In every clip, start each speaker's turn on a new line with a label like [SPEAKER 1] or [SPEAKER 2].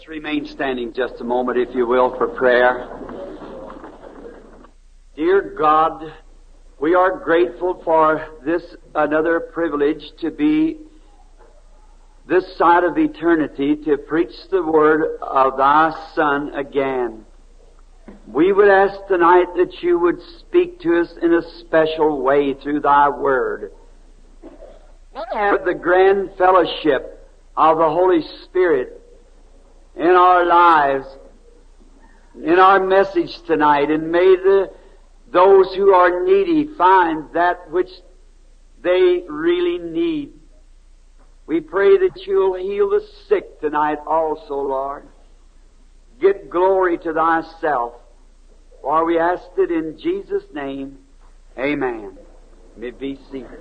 [SPEAKER 1] Let's remain standing just a moment, if you will, for prayer. Dear God, we are grateful for this another privilege to be this side of eternity to preach the word of Thy Son again. We would ask tonight that You would speak to us in a special way through Thy word. With the grand fellowship of the Holy Spirit in our lives, in our message tonight, and may those who are needy find that which they really need. We pray that You'll heal the sick tonight also, Lord. Get glory to Thyself. For we ask it in Jesus' name. Amen. You may be seated.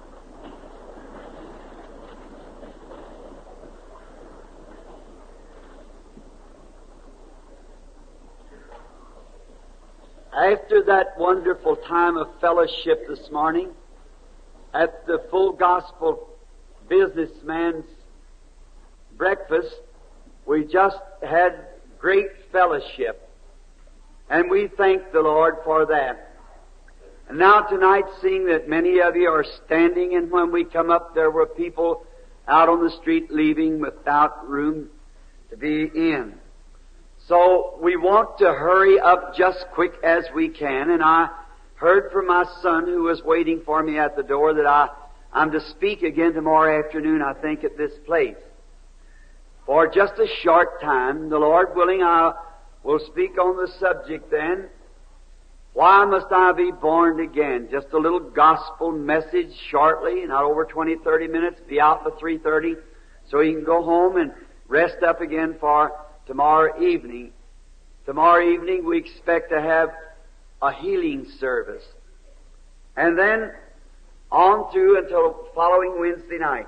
[SPEAKER 1] After that wonderful time of fellowship this morning at the Full Gospel Businessman's breakfast, we just had great fellowship, and we thank the Lord for that. And now tonight, seeing that many of you are standing, and when we come up there were people out on the street leaving without room to be in. So we want to hurry up just quick as we can, and I heard from my son who was waiting for me at the door that I'm to speak again tomorrow afternoon, I think, at this place. For just a short time, the Lord willing, I will speak on the subject then, why must I be born again? Just a little gospel message shortly, not over 20, 30 minutes, be out by 3:30, so you can go home and rest up again for tomorrow evening. Tomorrow evening we expect to have a healing service. And then on through until following Wednesday night.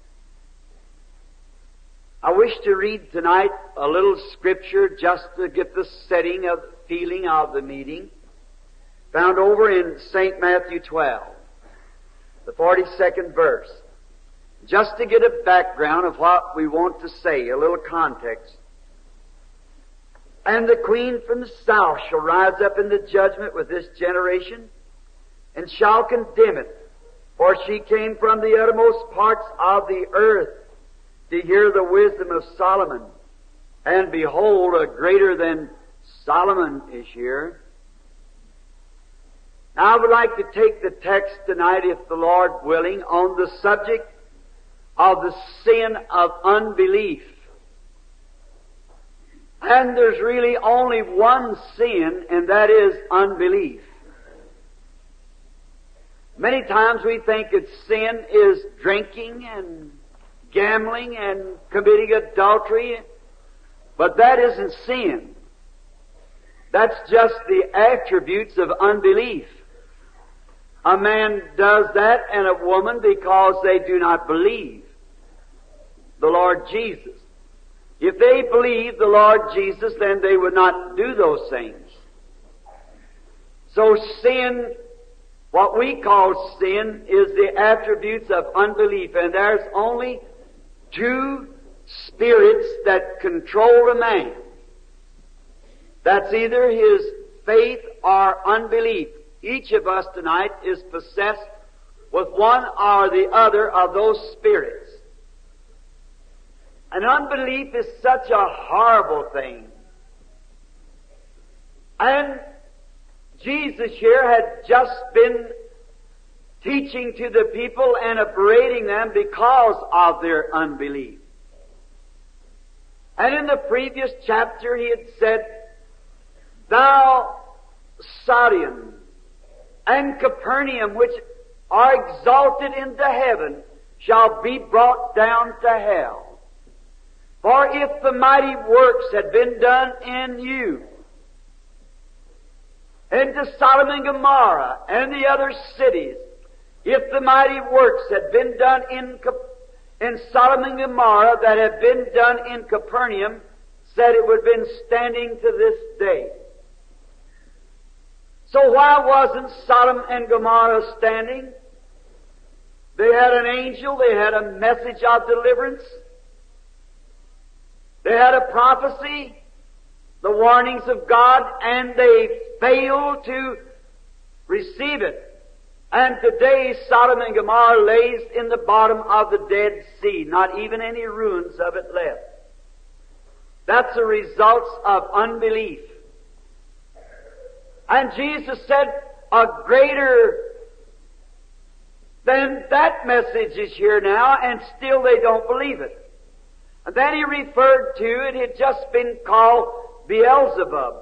[SPEAKER 1] I wish to read tonight a little scripture just to get the setting of feeling of the meeting. Found over in St. Matthew 12, the 42nd verse. Just to get a background of what we want to say, a little context. And the queen from the south shall rise up in the judgment with this generation, and shall condemn it. For she came from the uttermost parts of the earth to hear the wisdom of Solomon. And behold, a greater than Solomon is here. Now I would like to take the text tonight, if the Lord willing, on the subject of the sin of unbelief. And there's really only one sin, and that is unbelief. Many times we think that sin is drinking and gambling and committing adultery, but that isn't sin. That's just the attributes of unbelief. A man does that and a woman because they do not believe the Lord Jesus. If they believed the Lord Jesus, then they would not do those things. So sin, what we call sin, is the attributes of unbelief. And there's only two spirits that control a man. That's either his faith or unbelief. Each of us tonight is possessed with one or the other of those spirits. And unbelief is such a horrible thing. And Jesus here had just been teaching to the people and upbraiding them because of their unbelief. And in the previous chapter he had said, Thou, Sodom, and Capernaum, which are exalted into heaven, shall be brought down to hell. For if the mighty works had been done in you, into Sodom and Gomorrah and the other cities, if the mighty works had been done in Sodom and Gomorrah that had been done in Capernaum, said it would have been standing to this day. So why wasn't Sodom and Gomorrah standing? They had an angel, they had a message of deliverance. They had a prophecy, the warnings of God, and they failed to receive it. And today Sodom and Gomorrah lays in the bottom of the Dead Sea, not even any ruins of it left. That's the results of unbelief. And Jesus said, a greater than that message is here now, and still they don't believe it. And then he referred to it had just been called Beelzebub.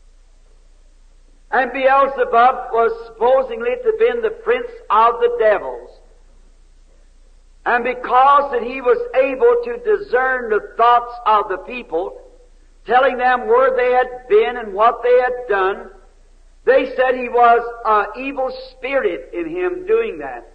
[SPEAKER 1] And Beelzebub was supposedly to have been the prince of the devils. And because that he was able to discern the thoughts of the people, telling them where they had been and what they had done, they said he was an evil spirit in him doing that.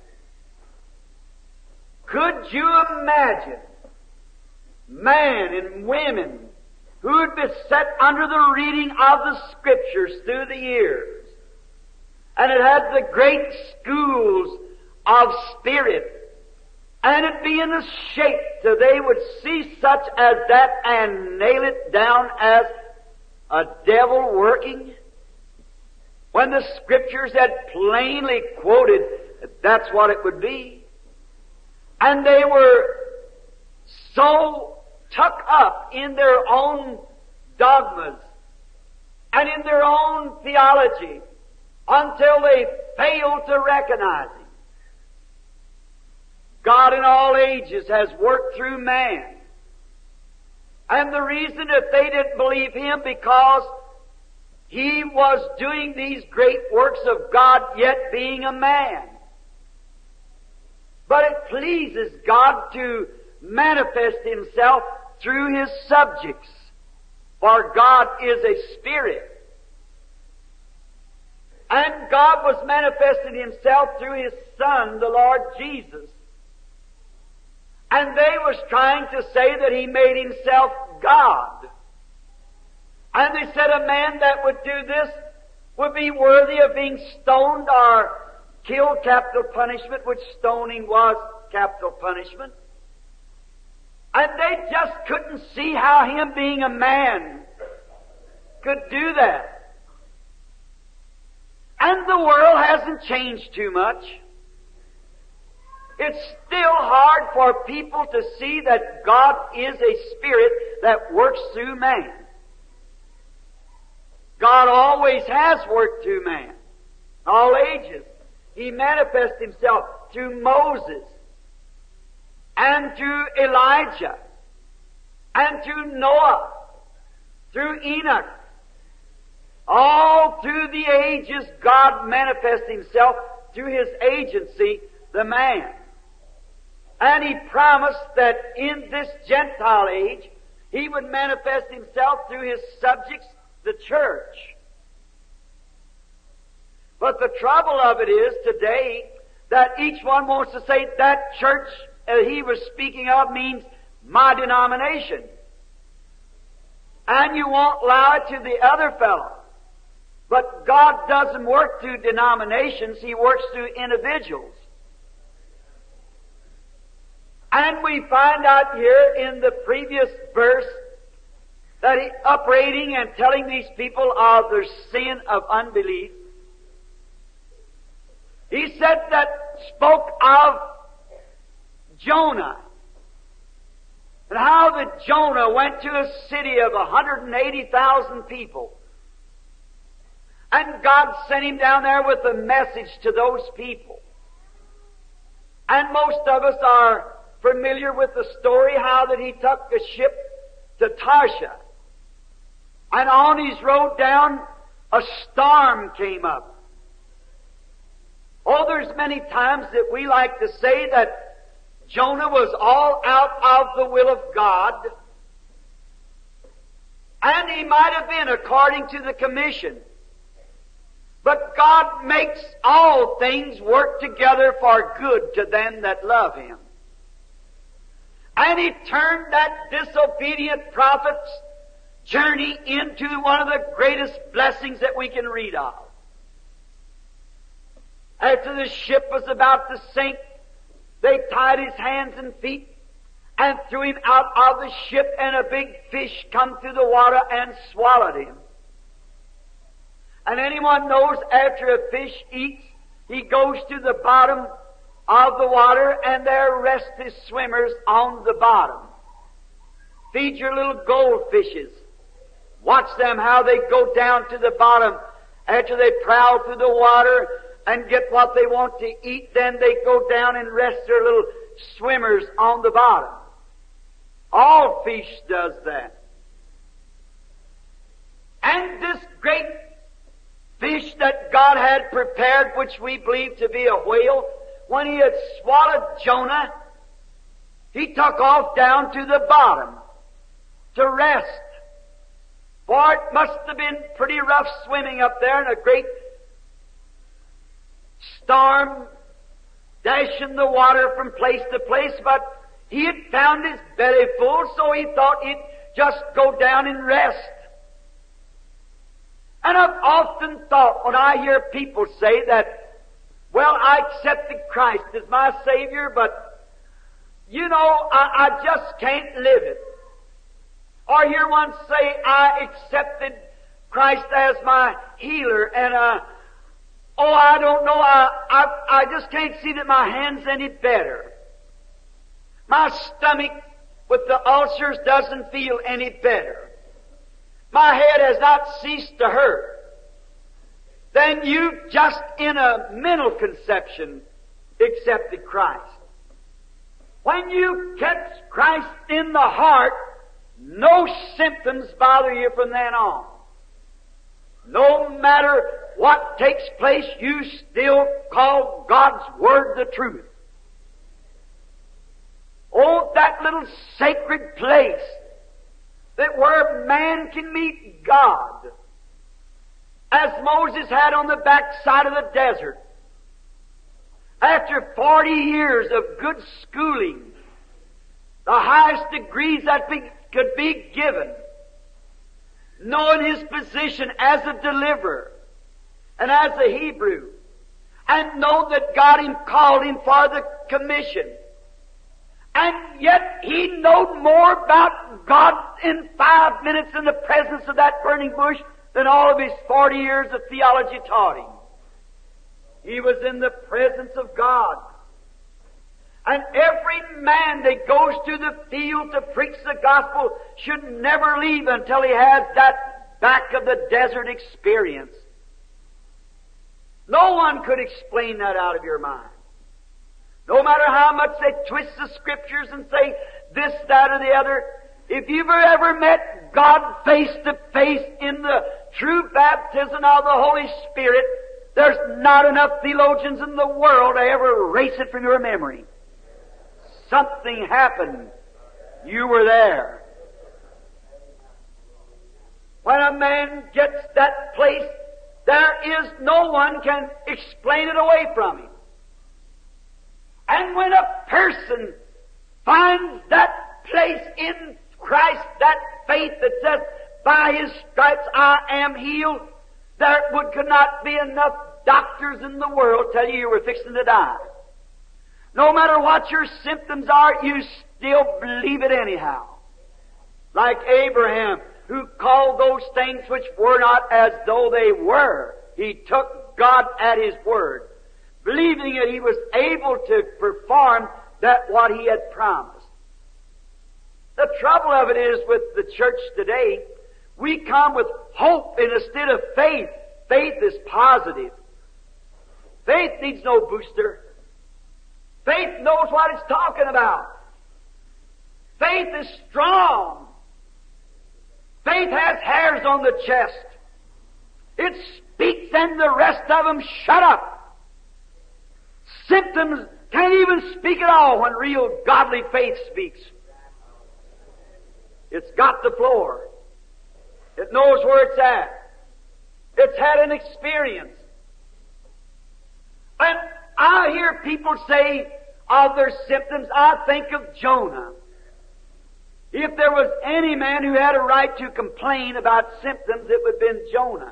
[SPEAKER 1] Could you imagine men and women who had been set under the reading of the Scriptures through the years, and it had the great schools of spirit, and it be in a shape so they would see such as that and nail it down as a devil working, when the Scriptures had plainly quoted that that's what it would be? And they were so tuck up in their own dogmas and in their own theology until they failed to recognize Him. God in all ages has worked through man. And the reason that they didn't believe Him because He was doing these great works of God yet being a man. But it pleases God to manifest Himself through His subjects. For God is a spirit. And God was manifesting Himself through His Son, the Lord Jesus. And they was trying to say that He made Himself God. And they said a man that would do this would be worthy of being stoned or killed, capital punishment, which stoning was capital punishment. And they just couldn't see how Him being a man could do that. And the world hasn't changed too much. It's still hard for people to see that God is a spirit that works through man. God always has worked through man, all ages. He manifests Himself through Moses and through Elijah and through Noah, through Enoch. All through the ages, God manifests Himself through His agency, the man. And He promised that in this Gentile age, He would manifest Himself through His subjects, the church. But the trouble of it is today that each one wants to say that church he was speaking of means my denomination. And you won't allow it to the other fellow. But God doesn't work through denominations, He works through individuals. And we find out here in the previous verse that He upbraiding and telling these people of their sin of unbelief. He said that spoke of Jonah, and how that Jonah went to a city of 180,000 people. And God sent him down there with a message to those people. And most of us are familiar with the story how that he took a ship to Tarshish. And on his road down, a storm came up. Oh, there's many times that we like to say that Jonah was all out of the will of God. And he might have been according to the commission. But God makes all things work together for good to them that love Him. And He turned that disobedient prophet's journey into one of the greatest blessings that we can read of. After the ship was about to sink, they tied his hands and feet and threw him out of the ship, and a big fish come through the water and swallowed him. And anyone knows after a fish eats, he goes to the bottom of the water, and there rest his swimmers on the bottom. Feed your little goldfishes. Watch them how they go down to the bottom after they prowl through the water and get what they want to eat. Then they go down and rest their little swimmers on the bottom. All fish does that. And this great fish that God had prepared, which we believe to be a whale, when he had swallowed Jonah, he took off down to the bottom to rest. For it must have been pretty rough swimming up there in a great storm, dashing the water from place to place, but he had found his belly full, so he thought he'd just go down and rest. And I've often thought when I hear people say that, well, I accepted Christ as my Savior, but, you know, I just can't live it. Or hear one say, I accepted Christ as my healer, and, I don't know, I just can't see that my hand's any better. My stomach with the ulcers doesn't feel any better. My head has not ceased to hurt. Then you just in a mental conception accepted Christ. When you catch Christ in the heart, no symptoms bother you from then on. No matter what takes place, you still call God's Word the truth. Oh, that little sacred place that where man can meet God, as Moses had on the backside of the desert. After 40 years of good schooling, the highest degrees that could be given, knowing his position as a deliverer and as a Hebrew, and know that God called him for the commission. And yet he knew more about God in 5 minutes in the presence of that burning bush than all of his 40 years of theology taught him. He was in the presence of God. And every man that goes to the field to preach the gospel should never leave until he has that back of the desert experience. No one could explain that out of your mind. No matter how much they twist the Scriptures and say this, that, or the other, if you've ever met God face to face in the true baptism of the Holy Spirit, there's not enough theologians in the world to ever erase it from your memory. Something happened. You were there. When a man gets that place, there is no one can explain it away from him. And when a person finds that place in Christ, that faith that says, by His stripes I am healed, there could not be enough doctors in the world tell you were fixing to die. No matter what your symptoms are, you still believe it anyhow. Like Abraham, who called those things which were not as though they were. He took God at His word. Believing it, he was able to perform that what he had promised. The trouble of it is with the church today, we come with hope instead of faith. Faith is positive. Faith needs no booster. Faith knows what it's talking about. Faith is strong. Faith has hairs on the chest. It speaks and the rest of them shut up. Symptoms can't even speak at all when real godly faith speaks. It's got the floor. It knows where it's at. It's had an experience. And I hear people say of their symptoms, I think of Jonah. If there was any man who had a right to complain about symptoms, it would have been Jonah.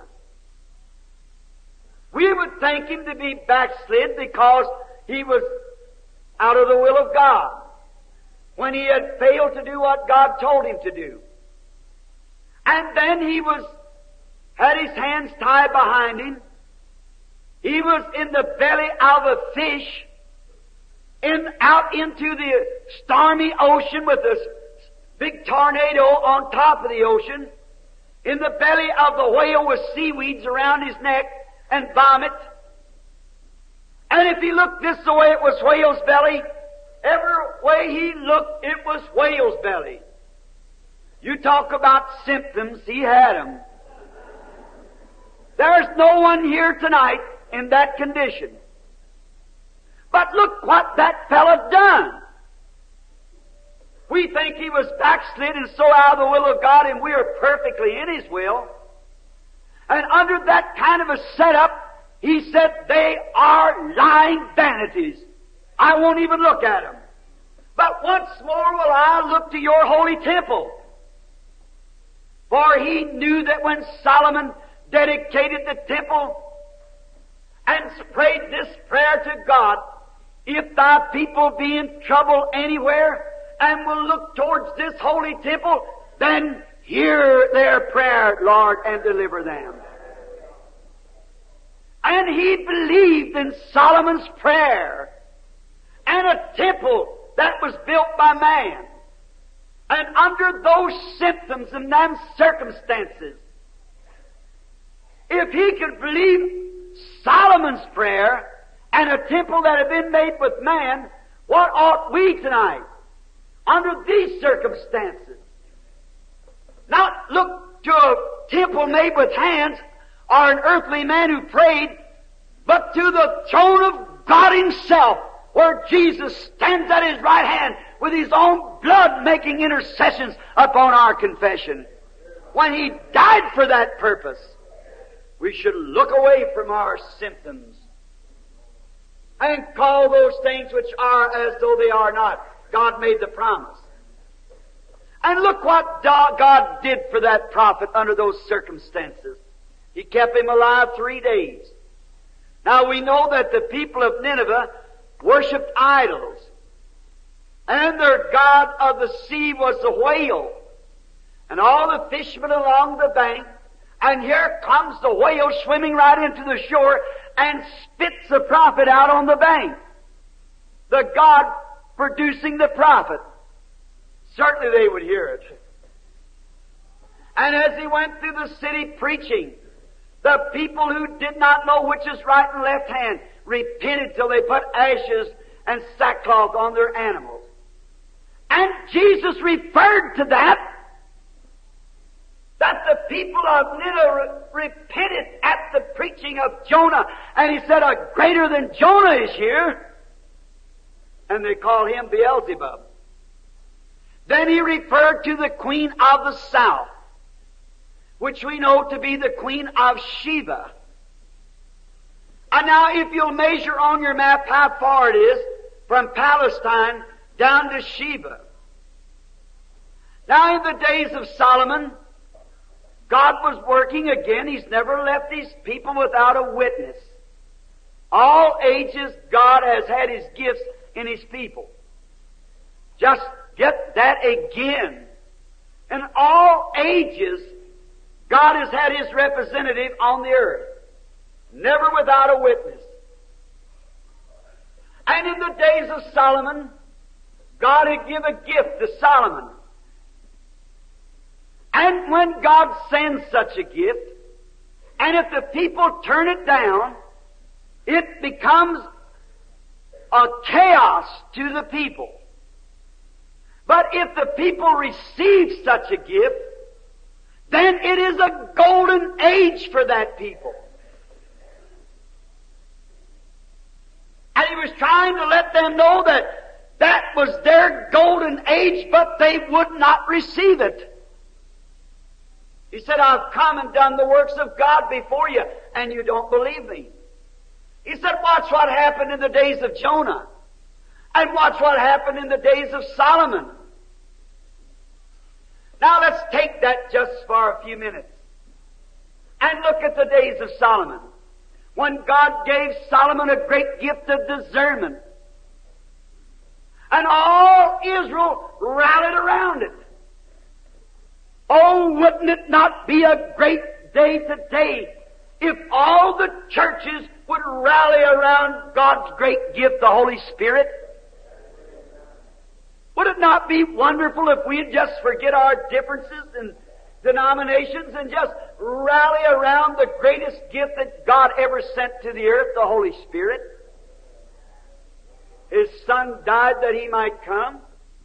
[SPEAKER 1] We would think him to be backslid because he was out of the will of God. when he had failed to do what God told him to do. And then he had his hands tied behind him. He was in the belly of a fish, out into the stormy ocean with a big tornado on top of the ocean. In the belly of the whale with seaweeds around his neck and vomit. And if he looked this way, it was whale's belly. Every way he looked, it was whale's belly. You talk about symptoms, he had them. There's no one here tonight in that condition. But look what that fellow done. We think he was backslid and so out of the will of God, and we are perfectly in His will. And under that kind of a setup, he said, they are lying vanities. I won't even look at them. But once more will I look to your holy temple. For he knew that when Solomon dedicated the temple and prayed this prayer to God, if thy people be in trouble anywhere and will look towards this holy temple, then hear their prayer, Lord, and deliver them. And he believed in Solomon's prayer and a temple that was built by man. And under those symptoms and them circumstances, if he could believe Solomon's prayer and a temple that had been made with man, what ought we tonight, under these circumstances? Not look to a temple made with hands or an earthly man who prayed, but to the throne of God Himself, where Jesus stands at His right hand with His own blood making intercessions upon our confession. When He died for that purpose, we should look away from our symptoms and call those things which are as though they are not. God made the promise. And look what God did for that prophet under those circumstances. He kept him alive 3 days. Now we know that the people of Nineveh worshipped idols. And their god of the sea was the whale. And all the fishermen along the bank. And here comes the whale swimming right into the shore and spits the prophet out on the bank. The God producing the prophet. Certainly they would hear it. And as he went through the city preaching, the people who did not know which is right and left hand repented till they put ashes and sackcloth on their animals. And Jesus referred to that the people of Nineveh repented at the preaching of Jonah. And He said, a greater than Jonah is here. And they called him Beelzebub. Then He referred to the queen of the south, which we know to be the queen of Sheba. And now if you'll measure on your map how far it is from Palestine down to Sheba. Now in the days of Solomon, God was working again. He's never left His people without a witness. All ages, God has had His gifts in His people. Just get that again. In all ages, God has had His representative on the earth. Never without a witness. And in the days of Solomon, God had given a gift to Solomon. And when God sends such a gift, and if the people turn it down, it becomes a chaos to the people. But if the people receive such a gift, then it is a golden age for that people. And He was trying to let them know that that was their golden age, but they would not receive it. He said, I've come and done the works of God before you, and you don't believe me. He said, watch what happened in the days of Jonah. And watch what happened in the days of Solomon. Now let's take that just for a few minutes. And look at the days of Solomon. When God gave Solomon a great gift of discernment. And all Israel rallied around it. Oh, wouldn't it not be a great day today if all the churches would rally around God's great gift, the Holy Spirit? Would it not be wonderful if we'd just forget our differences and denominations and just rally around the greatest gift that God ever sent to the earth, the Holy Spirit? His Son died that He might come.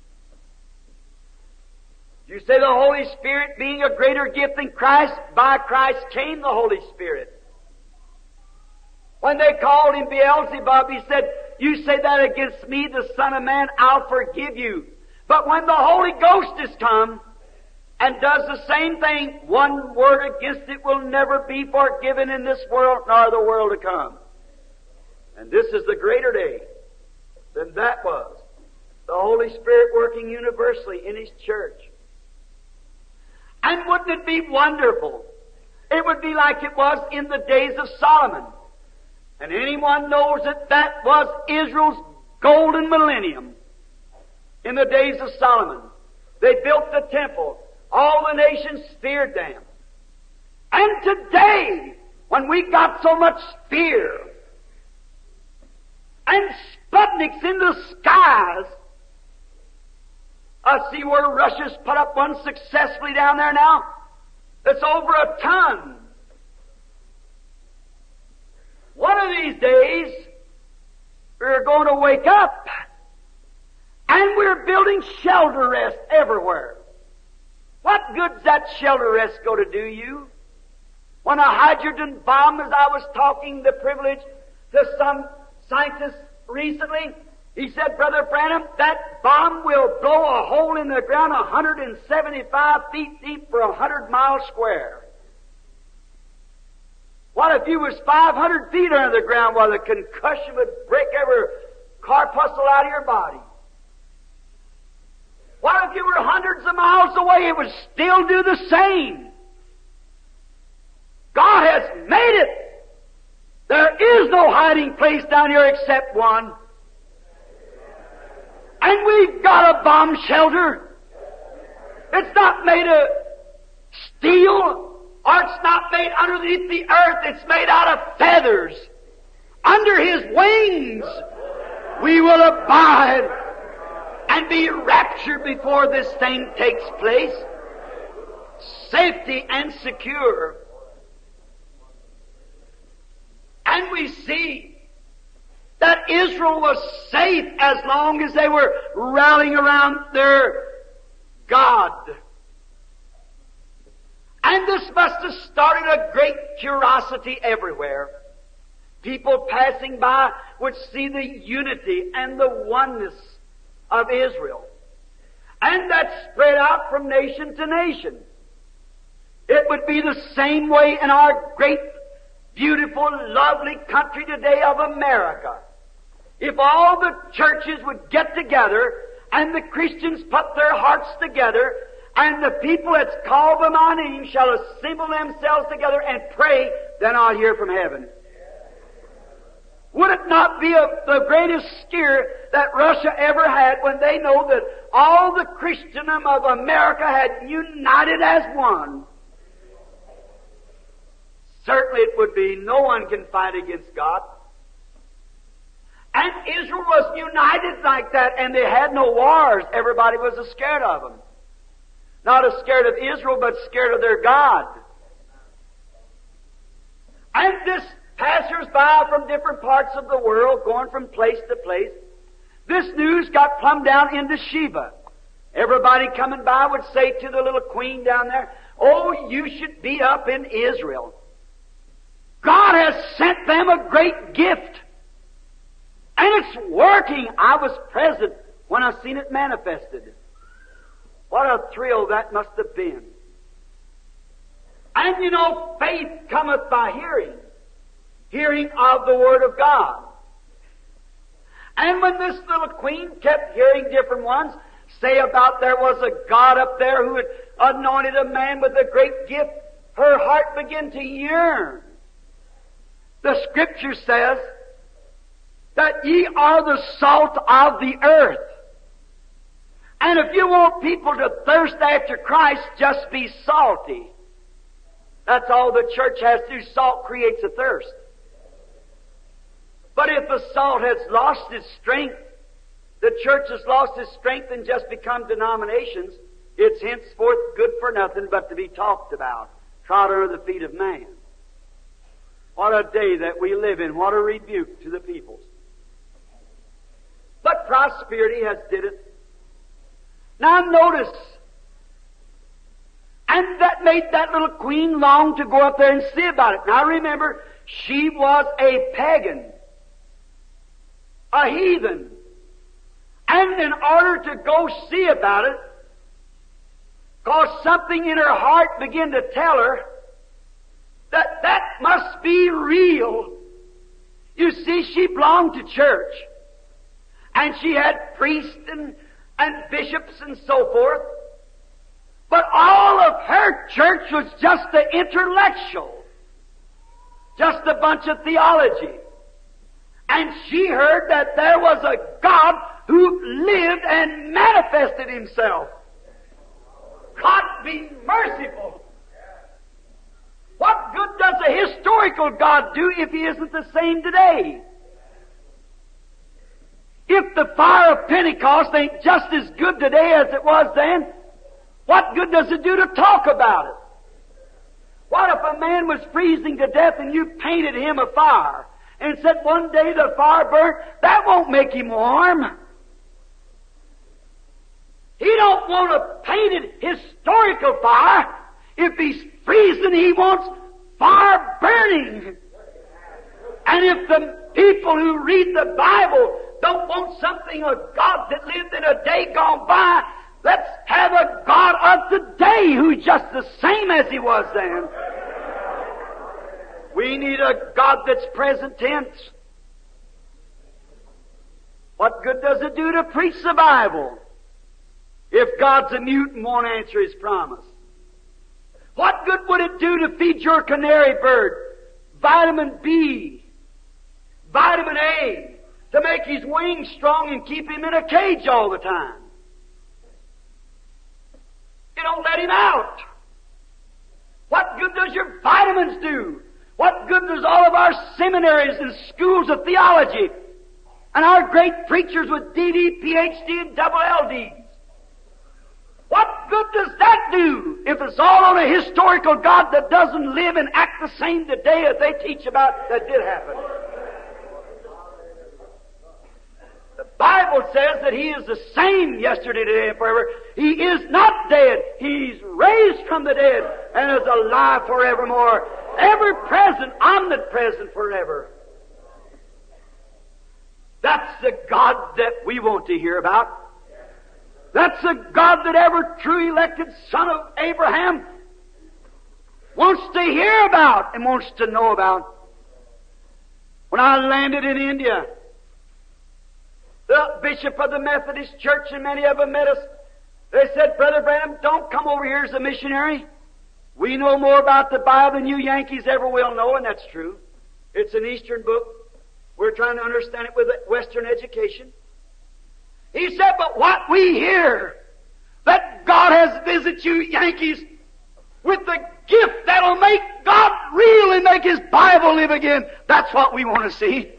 [SPEAKER 1] You say the Holy Spirit being a greater gift than Christ, by Christ came the Holy Spirit. When they called Him Beelzebub, He said, you say that against me, the Son of Man, I'll forgive you. But when the Holy Ghost has come and does the same thing, one word against it will never be forgiven in this world nor the world to come. And this is the greater day than that was. The Holy Spirit working universally in His church. And wouldn't it be wonderful? It would be like it was in the days of Solomon. And anyone knows that that was Israel's golden millennium. In the days of Solomon, they built the temple. All the nations feared them. And today, when we got so much fear and Sputniks in the skies, I see where Russia's put up one successfully down there now that's over a ton. One of these days, we're going to wake up and we're building shelter rest everywhere. What good's that shelter rest going to do you? When a hydrogen bomb, as I was talking the privilege to some scientists recently, he said, Brother Branham, that bomb will blow a hole in the ground 175 feet deep for 100 miles square. What if you was 500 feet under the ground while the concussion would break every corpuscle out of your body? What if you were hundreds of miles away? It would still do the same. God has made it. There is no hiding place down here except one. And we've got a bomb shelter. It's not made of steel, or it's not made underneath the earth. It's made out of feathers. Under His wings we will abide and be raptured before this thing takes place. Safety and secure. And we see that Israel was safe as long as they were rallying around their God. And this must have started a great curiosity everywhere. People passing by would see the unity and the oneness of Israel. And that spread out from nation to nation. It would be the same way in our great, beautiful, lovely country today of America. If all the churches would get together and the Christians put their hearts together and the people that's called by my name shall assemble themselves together and pray, then I'll hear from heaven. Would it not be the greatest scare that Russia ever had when they know that all the Christendom of America had united as one? Certainly it would be. No one can fight against God. And Israel was united like that, and they had no wars. Everybody was scared of them. Not as scared of Israel, but scared of their God. And this passers-by from different parts of the world, going from place to place, this news got plumb down into Sheba. Everybody coming by would say to the little queen down there, oh, you should be up in Israel. God has sent them a great gift. And it's working. I was present when I seen it manifested. What a thrill that must have been. And you know, faith cometh by hearing. Hearing of the Word of God. And when this little queen kept hearing different ones say about there was a God up there who had anointed a man with a great gift, her heart began to yearn. The Scripture says that ye are the salt of the earth. And if you want people to thirst after Christ, just be salty. That's all the church has to do. Salt creates a thirst. But if the salt has lost its strength, the church has lost its strength and just become denominations, it's henceforth good for nothing but to be talked about, trod under the feet of man. What a day that we live in. What a rebuke to the peoples. But prosperity has did it. Now notice, and that made that little queen long to go up there and see about it. Now remember, she was a pagan, a heathen. And in order to go see about it, because something in her heart began to tell her that that must be real. You see, she belonged to church. And she had priests and bishops and so forth. But all of her church was just the intellectual. Just a bunch of theology. And she heard that there was a God who lived and manifested Himself. God be merciful. What good does a historical God do if He isn't the same today? If the fire of Pentecost ain't just as good today as it was then, what good does it do to talk about it? What if a man was freezing to death and you painted him a fire and said one day the fire burnt? That won't make him warm. He don't want a painted historical fire. If he's freezing, he wants fire burning. And if the people who read the Bible don't want something of God that lived in a day gone by, let's have a God of today who's just the same as He was then. We need a God that's present tense. What good does it do to preach the Bible if God's a mute and won't answer His promise? What good would it do to feed your canary bird vitamin B, vitamin A, to make his wings strong and keep him in a cage all the time? You don't let him out. What good does your vitamins do? What good does all of our seminaries and schools of theology and our great preachers with DD, PhD, and double LDs? What good does that do if it's all on a historical God that doesn't live and act the same today as they teach about that did happen? The Bible says that He is the same yesterday, today, and forever. He is not dead. He's raised from the dead and is alive forevermore. Ever present, omnipresent forever. That's the God that we want to hear about. That's the God that every true elected son of Abraham wants to hear about and wants to know about. When I landed in India, the bishop of the Methodist Church and many of them met us. They said, Brother Branham, don't come over here as a missionary. We know more about the Bible than you Yankees ever will know, and that's true. It's an Eastern book. We're trying to understand it with a Western education. He said, but what we hear, that God has visited you Yankees with the gift that'll make God real and make His Bible live again. That's what we want to see.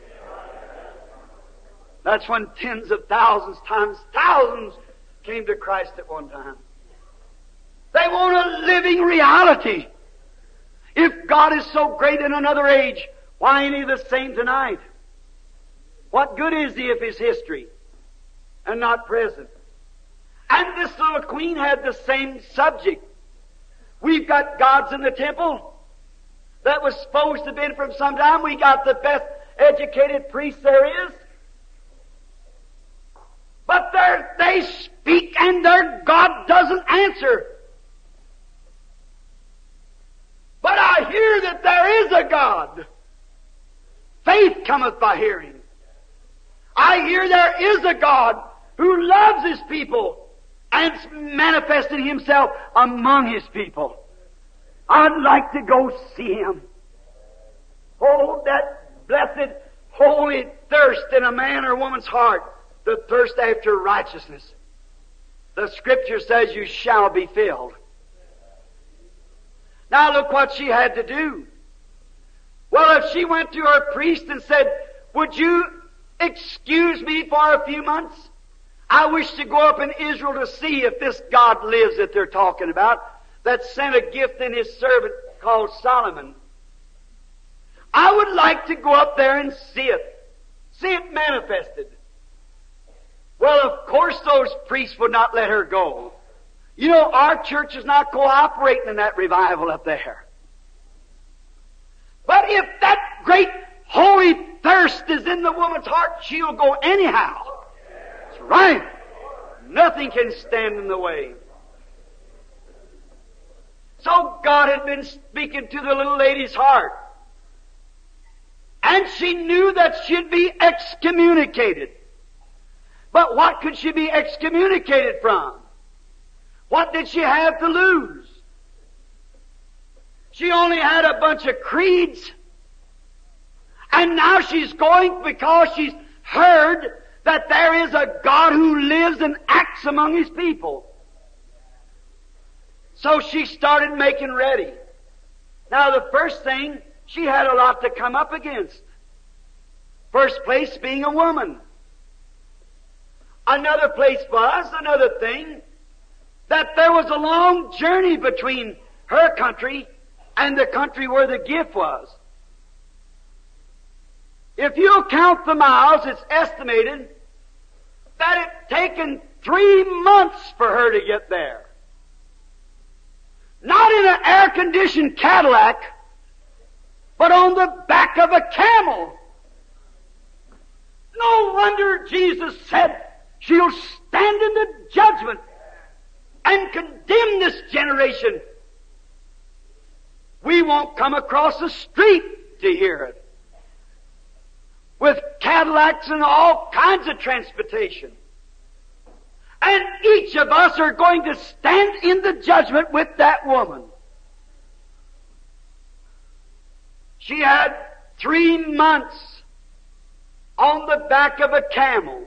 [SPEAKER 1] That's when tens of thousands times thousands came to Christ at one time. They want a living reality. If God is so great in another age, why ain't He the same tonight? What good is He if His history and not present? And this little queen had the same subject. We've got gods in the temple that was supposed to have been from some time. We got the best educated priests there is. But they speak and their God doesn't answer. But I hear that there is a God. Faith cometh by hearing. I hear there is a God who loves His people and is manifesting Himself among His people. I'd like to go see Him. Oh, that blessed, holy thirst in a man or woman's heart. The thirst after righteousness. the Scripture says you shall be filled. Now look what she had to do. Well, if she went to her priest and said, would you excuse me for a few months? I wish to go up in Israel to see if this God lives that they're talking about, that sent a gift in His servant called Solomon. I would like to go up there and see it manifested. Well, of course those priests would not let her go. You know, our church is not cooperating in that revival up there. But if that great holy thirst is in the woman's heart, she'll go anyhow. That's right. Nothing can stand in the way. So God had been speaking to the little lady's heart. And she knew that she'd be excommunicated. But what could she be excommunicated from? What did she have to lose? She only had a bunch of creeds. And now she's going because she's heard that there is a God who lives and acts among His people. So she started making ready. Now the first thing, she had a lot to come up against. First place being a woman. Another thing, that there was a long journey between her country and the country where the gift was. If you count the miles, it's estimated that it taken 3 months for her to get there. Not in an air-conditioned Cadillac, but on the back of a camel. No wonder Jesus said, she'll stand in the judgment and condemn this generation. We won't come across the street to hear it. With Cadillacs and all kinds of transportation. And each of us are going to stand in the judgment with that woman. She had 3 months on the back of a camel.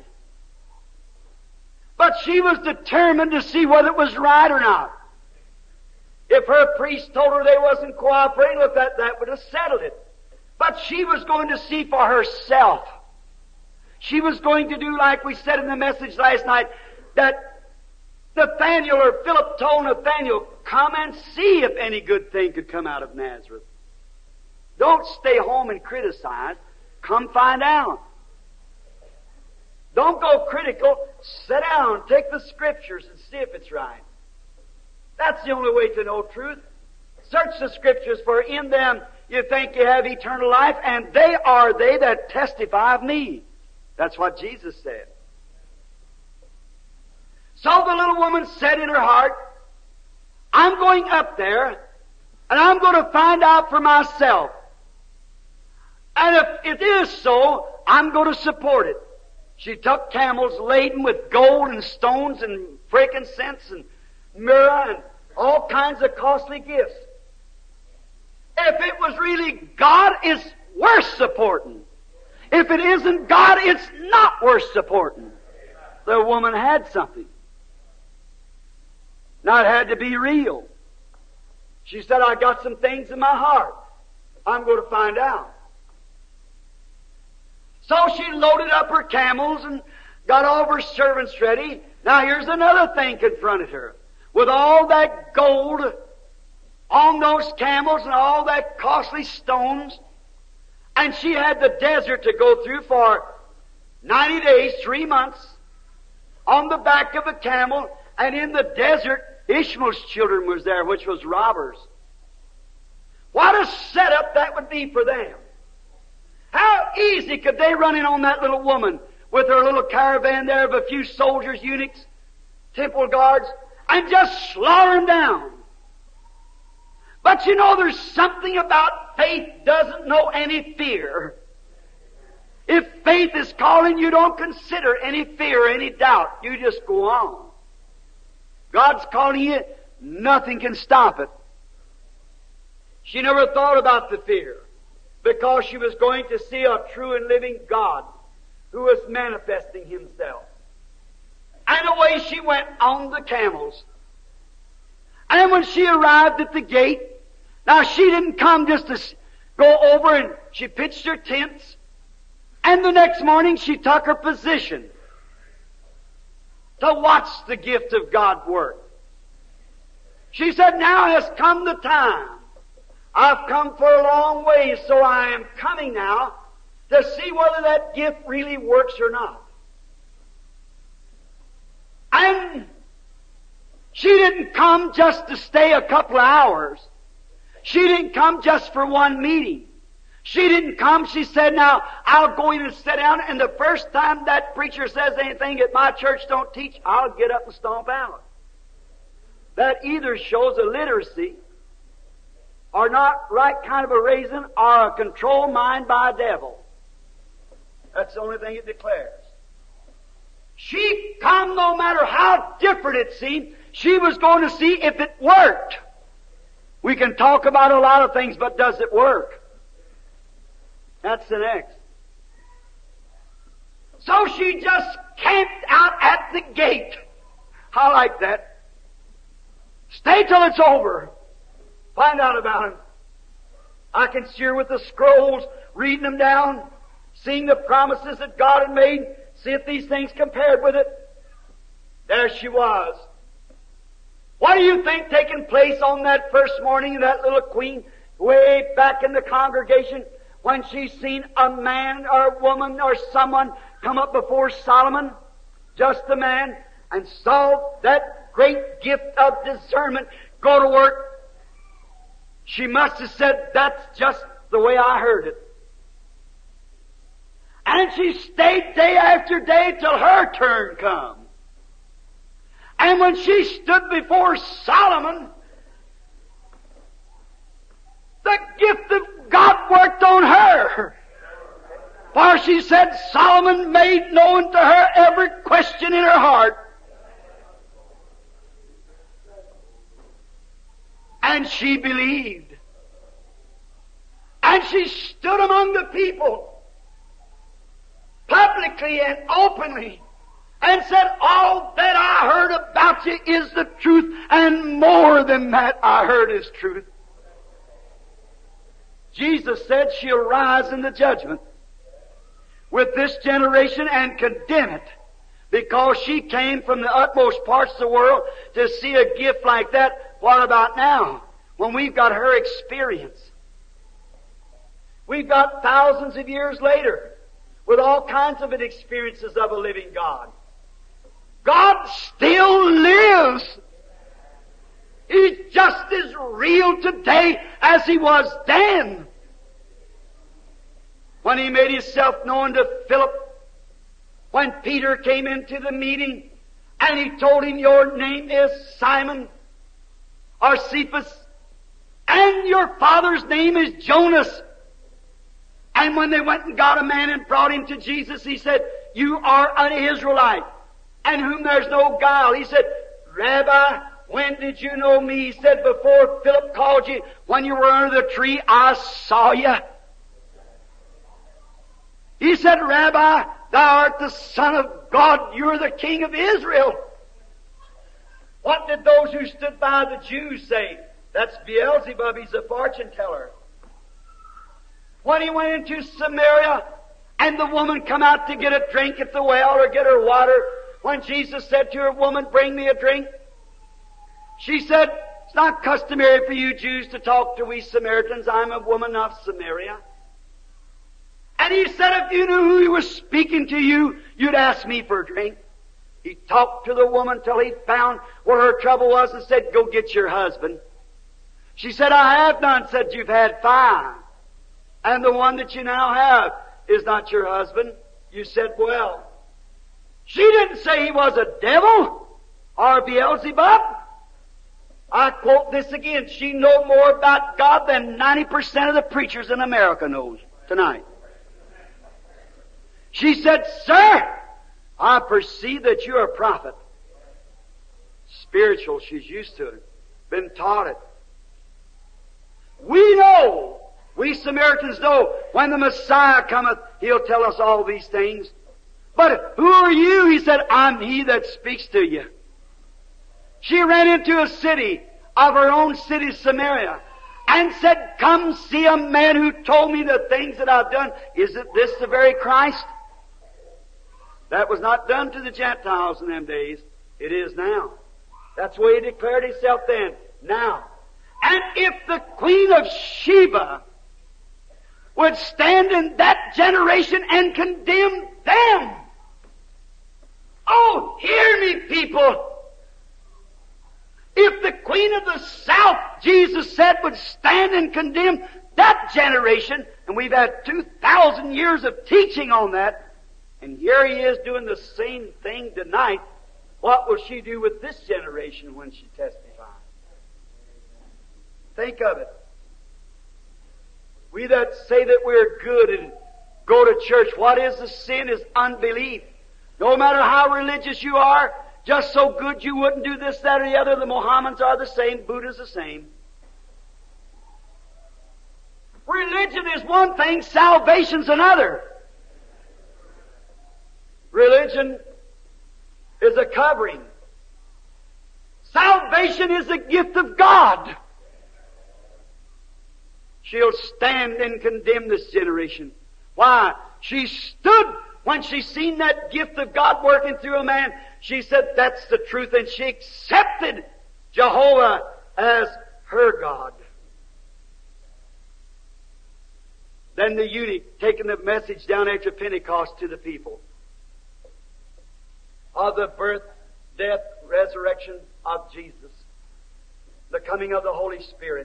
[SPEAKER 1] But she was determined to see whether it was right or not. If her priest told her they wasn't cooperating with that would have settled it. But she was going to see for herself. She was going to do like we said in the message last night, that Nathaniel or Philip told Nathaniel, come and see if any good thing could come out of Nazareth. Don't stay home and criticize. Come find out. Don't go critical. Sit down, take the Scriptures and see if it's right. That's the only way to know truth. Search the Scriptures, for in them you think you have eternal life, and they are they that testify of me. That's what Jesus said. So the little woman said in her heart, I'm going up there, and I'm going to find out for myself. And if it is so, I'm going to support it. She took camels laden with gold and stones and frankincense and myrrh and all kinds of costly gifts. If it was really God, it's worth supporting. If it isn't God, it's not worth supporting. The woman had something. Now it had to be real. She said, I got some things in my heart. I'm going to find out. So she loaded up her camels and got all of her servants ready. Now here's another thing confronted her. With all that gold on those camels and all that costly stones, and she had the desert to go through for 90 days, 3 months, on the back of a camel, and in the desert, Ishmael's children was there, which was robbers. What a setup that would be for them. How easy could they run in on that little woman with her little caravan there of a few soldiers, eunuchs, temple guards, and just slaughter them down. But you know, there's something about faith doesn't know any fear. If faith is calling, you don't consider any fear or any doubt. You just go on. God's calling you, nothing can stop it. She never thought about the fear, because she was going to see a true and living God who was manifesting Himself. And away she went on the camels. And when she arrived at the gate, now she didn't come just to go over, and she pitched her tents. And the next morning she took her position to watch the gift of God work. She said, now has come the time. I've come for a long way, so I am coming now to see whether that gift really works or not. And she didn't come just to stay a couple of hours. She didn't come just for one meeting. She didn't come, she said, now, I'll go in and sit down, and the first time that preacher says anything that my church don't teach, I'll get up and stomp out. That either shows illiteracy, or not right kind of a raising, or a controlled mind by a devil. That's the only thing it declares. She come no matter how different it seemed, she was going to see if it worked. We can talk about a lot of things, but does it work? That's the next. So she just camped out at the gate. I like that. Stay till it's over. Find out about him. I can see her with the scrolls, reading them down, seeing the promises that God had made, see if these things compared with it. There she was. What do you think taking place on that first morning of that little queen way back in the congregation when she seen a man or a woman or someone come up before Solomon, just a man, and saw that great gift of discernment go to work? She must have said, that's just the way I heard it. And she stayed day after day till her turn come. And when she stood before Solomon, the gift of God worked on her. For she said, Solomon made known to her every question in her heart. And she believed. And she stood among the people, publicly and openly, and said, all that I heard about you is the truth, and more than that I heard is truth. Jesus said she'll rise in the judgment with this generation and condemn it, because she came from the utmost parts of the world to see a gift like that. What about now, when we've got her experience? We've got thousands of years later with all kinds of experiences of a living God. God still lives. He's just as real today as He was then. When He made Himself known to Philip, when Peter came into the meeting and He told him, your name is Simon or Cephas, and your father's name is Jonas. And when they went and got a man and brought him to Jesus, He said, you are an Israelite, and whom there's no guile. He said, Rabbi, when did you know me? He said, before Philip called you, when you were under the tree, I saw you. He said, Rabbi, thou art the Son of God, you're the King of Israel. What did those who stood by the Jews say? That's Beelzebub, he's a fortune teller. When He went into Samaria, and the woman come out to get a drink at the well or get her water, when Jesus said to her, woman, bring me a drink, she said, it's not customary for you Jews to talk to we Samaritans. I'm a woman of Samaria. And He said, if you knew who He was speaking to you, you'd ask me for a drink. He talked to the woman till He found where her trouble was and said, go get your husband. She said, I have none. Said, you've had 5. And the one that you now have is not your husband. You said, well. She didn't say he was a devil or Beelzebub. I quote this again. She know more about God than 90% of the preachers in America knows tonight. She said, sir, I perceive that you're a prophet. Spiritual, she's used to it. Been taught it. We know, we Samaritans know, when the Messiah cometh, He'll tell us all these things. But who are you? He said, I'm he that speaks to you. She ran into a city of her own city, Samaria, and said, come see a man who told me the things that I've done. Isn't this the very Christ? That was not done to the Gentiles in them days. It is now. That's the way He declared Himself then. Now. And if the Queen of Sheba would stand in that generation and condemn them. Oh, hear me, people. If the Queen of the South, Jesus said, would stand and condemn that generation, and we've had 2,000 years of teaching on that, and here He is doing the same thing tonight, what will she do with this generation when she testifies? Think of it. We that say that we're good and go to church, what is the sin? Is unbelief. No matter how religious you are, just so good you wouldn't do this, that, or the other. The Mohammedans are the same. Buddha's the same. Religion is one thing. Salvation's another. Religion is a covering. Salvation is a gift of God. She'll stand and condemn this generation. Why? She stood when she seen that gift of God working through a man. She said, that's the truth, and she accepted Jehovah as her God. Then the eunuch taking the message down after Pentecost to the people of the birth, death, resurrection of Jesus, the coming of the Holy Spirit.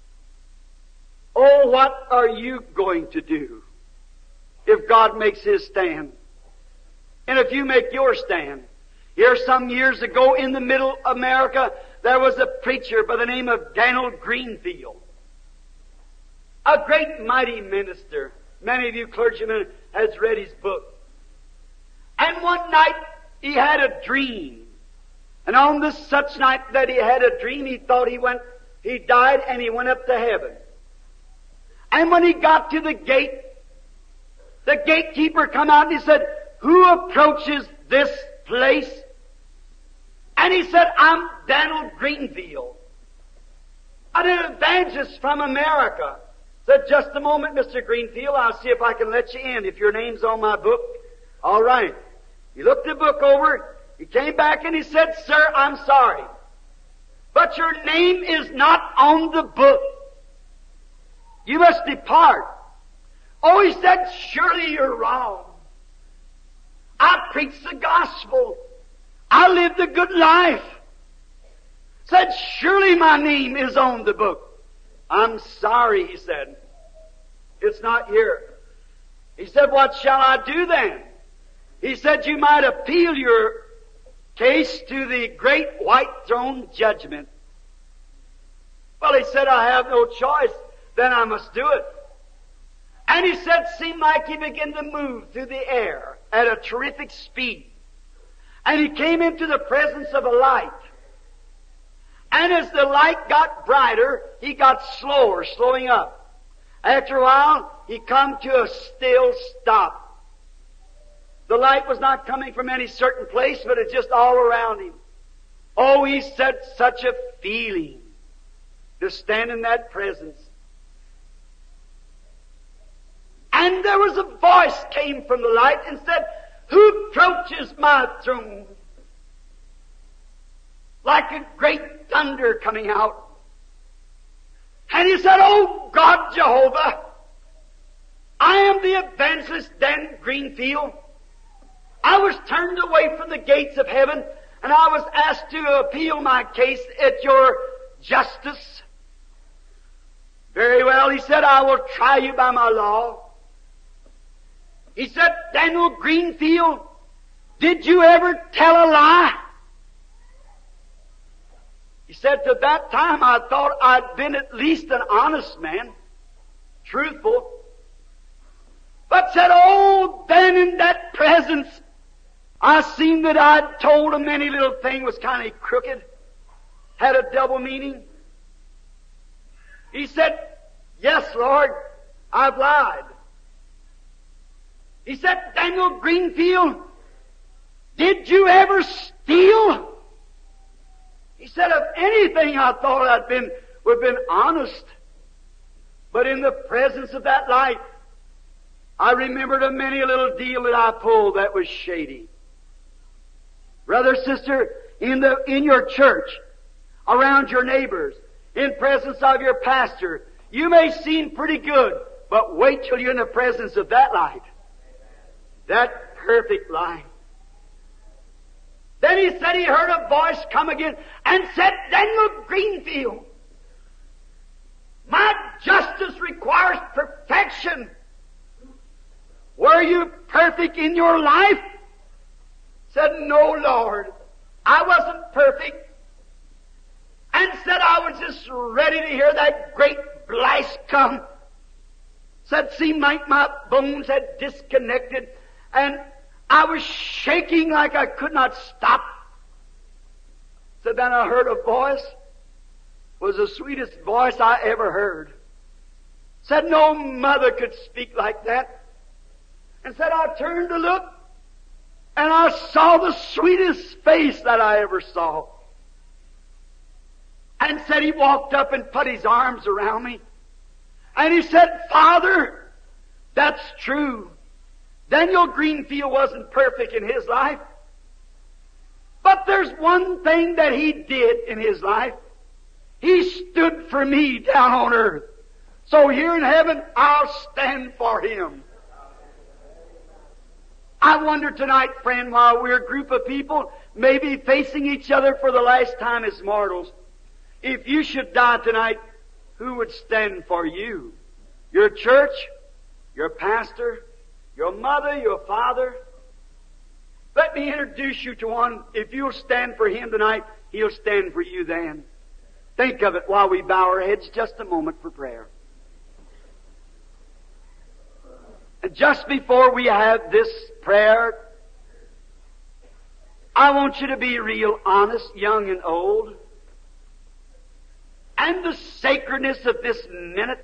[SPEAKER 1] Oh, what are you going to do if God makes His stand? And if you make your stand? Here some years ago in the middle America, there was a preacher by the name of Daniel Greenfield. A great mighty minister. Many of you clergymen has read his book. And one night he had a dream. And on this such night that he had a dream, he thought he died and he went up to heaven. And when he got to the gate, the gatekeeper come out and he said, who approaches this place? And he said, I'm Daniel Greenfield, an evangelist from America. Said, just a moment, Mr. Greenfield, I'll see if I can let you in, if your name's on my book. All right. He looked the book over, he came back and he said, sir, I'm sorry, but your name is not on the book. You must depart. Oh, he said, surely you're wrong. I preach the gospel. I live the good life. Said, surely my name is on the book. I'm sorry, he said. It's not here. He said, what shall I do then? He said, you might appeal your case to the great white throne judgment. Well, he said, I have no choice. Then I must do it. And he said, seemed like he began to move through the air at a terrific speed. And he came into the presence of a light. And as the light got brighter, he got slower, slowing up. After a while, he come to a still stop. The light was not coming from any certain place, but it's just all around him. Oh, he said, such a feeling to stand in that presence. And there was a voice came from the light and said, who approaches my throne? Like a great thunder coming out. And he said, oh God, Jehovah, I am the evangelist Dan Greenfield. I was turned away from the gates of heaven, and I was asked to appeal my case at your justice. Very well, he said, I will try you by my law. He said, Daniel Greenfield, did you ever tell a lie? He said, to that time I thought I'd been at least an honest man, truthful. But said, oh, then in that presence, I seen that I'd told a many little thing was kind of crooked, had a double meaning. He said, yes, Lord, I've lied. He said, Daniel Greenfield, did you ever steal? He said, of anything I thought would have been honest. But in the presence of that light, I remembered a many a little deal that I pulled that was shady. Brother, sister, in your church, around your neighbors, in presence of your pastor, you may seem pretty good, but wait till you're in the presence of that light. That perfect light. Then he said he heard a voice come again and said, Daniel Greenfield, my justice requires perfection. Were you perfect in your life? Said, no, Lord, I wasn't perfect. And said, I was just ready to hear that great blast come. Said, seemed like my bones had disconnected, and I was shaking like I could not stop. Said, then I heard a voice. It was the sweetest voice I ever heard. Said, no mother could speak like that. And said, I turned to look, and I saw the sweetest face that I ever saw. And said, he walked up and put his arms around me. And he said, Father, that's true. Daniel Greenfield wasn't perfect in his life. But there's one thing that he did in his life. He stood for me down on earth. So here in heaven, I'll stand for him. I wonder tonight, friend, while we're a group of people, maybe facing each other for the last time as mortals, if you should die tonight, who would stand for you? Your church? Your pastor? Your mother? Your father? Let me introduce you to one. If you'll stand for him tonight, he'll stand for you then. Think of it while we bow our heads just a moment for prayer. And just before we have this prayer, I want you to be real honest, young and old. And the sacredness of this minute.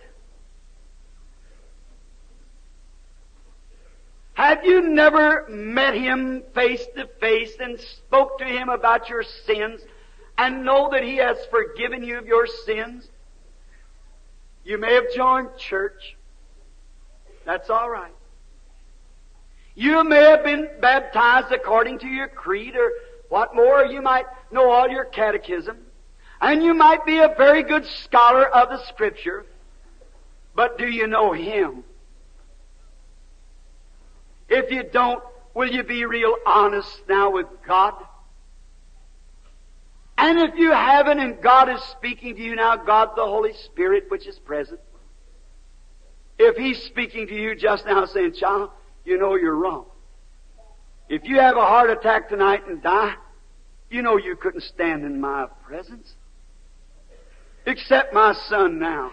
[SPEAKER 1] Have you never met him face to face and spoke to him about your sins and know that he has forgiven you of your sins? You may have joined church. That's all right. You may have been baptized according to your creed, or what more, you might know all your catechism. And you might be a very good scholar of the Scripture, but do you know him? If you don't, will you be real honest now with God? And if you haven't, and God is speaking to you now, God the Holy Spirit which is present, if He's speaking to you just now saying, child, you know you're wrong. If you have a heart attack tonight and die, you know you couldn't stand in my presence. Accept my son now.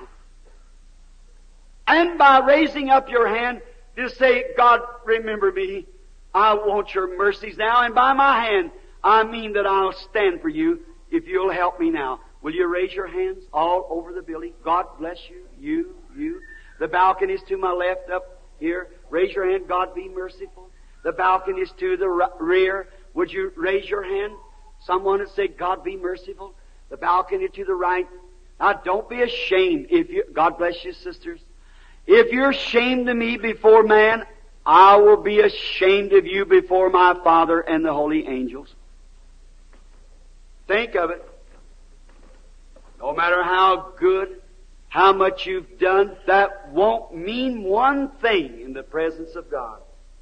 [SPEAKER 1] And by raising up your hand, just say, God, remember me. I want your mercies now. And by my hand, I mean that I'll stand for you if you'll help me now. Will you raise your hands all over the building? God bless you. You. The balconies to my left up here. Raise your hand. God be merciful. The balconies to the rear. Would you raise your hand? Someone would say, God be merciful. The balcony to the right. Now don't be ashamed. God bless you, sisters. If you're ashamed of me before man, I will be ashamed of you before my Father and the holy angels. Think of it. No matter how good, how much you've done, that won't mean one thing in the presence of God.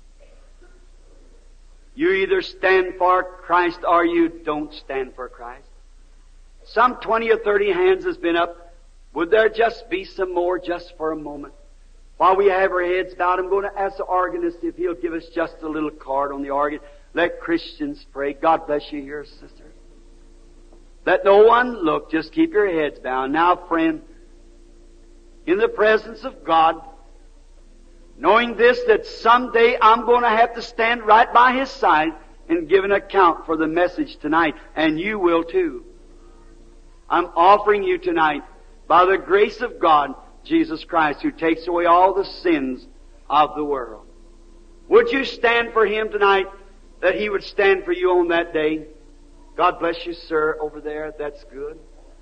[SPEAKER 1] You either stand for Christ or you don't stand for Christ. Some 20 or 30 hands has been up. Would there just be some more just for a moment? While we have our heads bowed, I'm going to ask the organist if he'll give us just a little card on the organ. Let Christians pray. God bless you here, sister. Let no one look. Just keep your heads bowed. Now, friend, in the presence of God, knowing this, that someday I'm going to have to stand right by His side and give an account for the message tonight, and you will too. I'm offering you tonight, by the grace of God, Jesus Christ, who takes away all the sins of the world. Would you stand for Him tonight? that He would stand for you on that day. God bless you, sir, over there. That's good.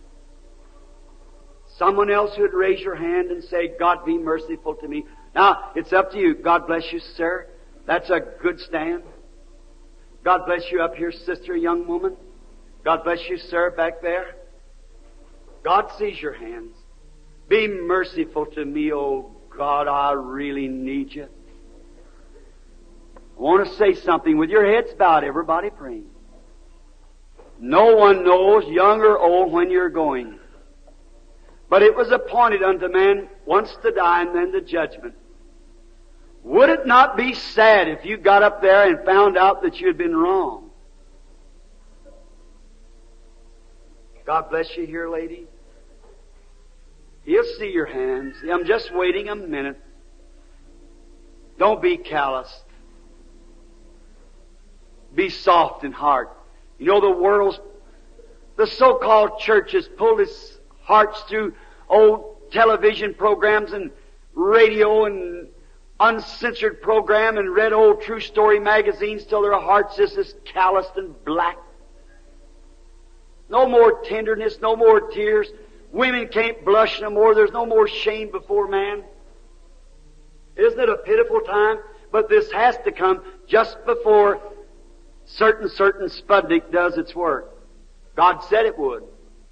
[SPEAKER 1] Someone else who would raise your hand and say, God be merciful to me. Now, it's up to you. God bless you, sir. That's a good stand. God bless you up here, sister, young woman. God bless you, sir, back there. God sees your hands. Be merciful to me, oh God, I really need you. I want to say something with your heads bowed, everybody praying. No one knows, young or old, when you're going. But it was appointed unto man once to die and then the judgment. Would it not be sad if you got up there and found out that you had been wrong? God bless you here, lady. He'll see your hands. I'm just waiting a minute. Don't be callous. Be soft in heart. You know, the so-called churches pulled its hearts through old television programs and radio and uncensored program and read old true story magazines till their hearts just as calloused and black. No more tenderness, no more tears. Women can't blush no more. There's no more shame before man. Isn't it a pitiful time? But this has to come just before certain Sputnik does its work. God said it would.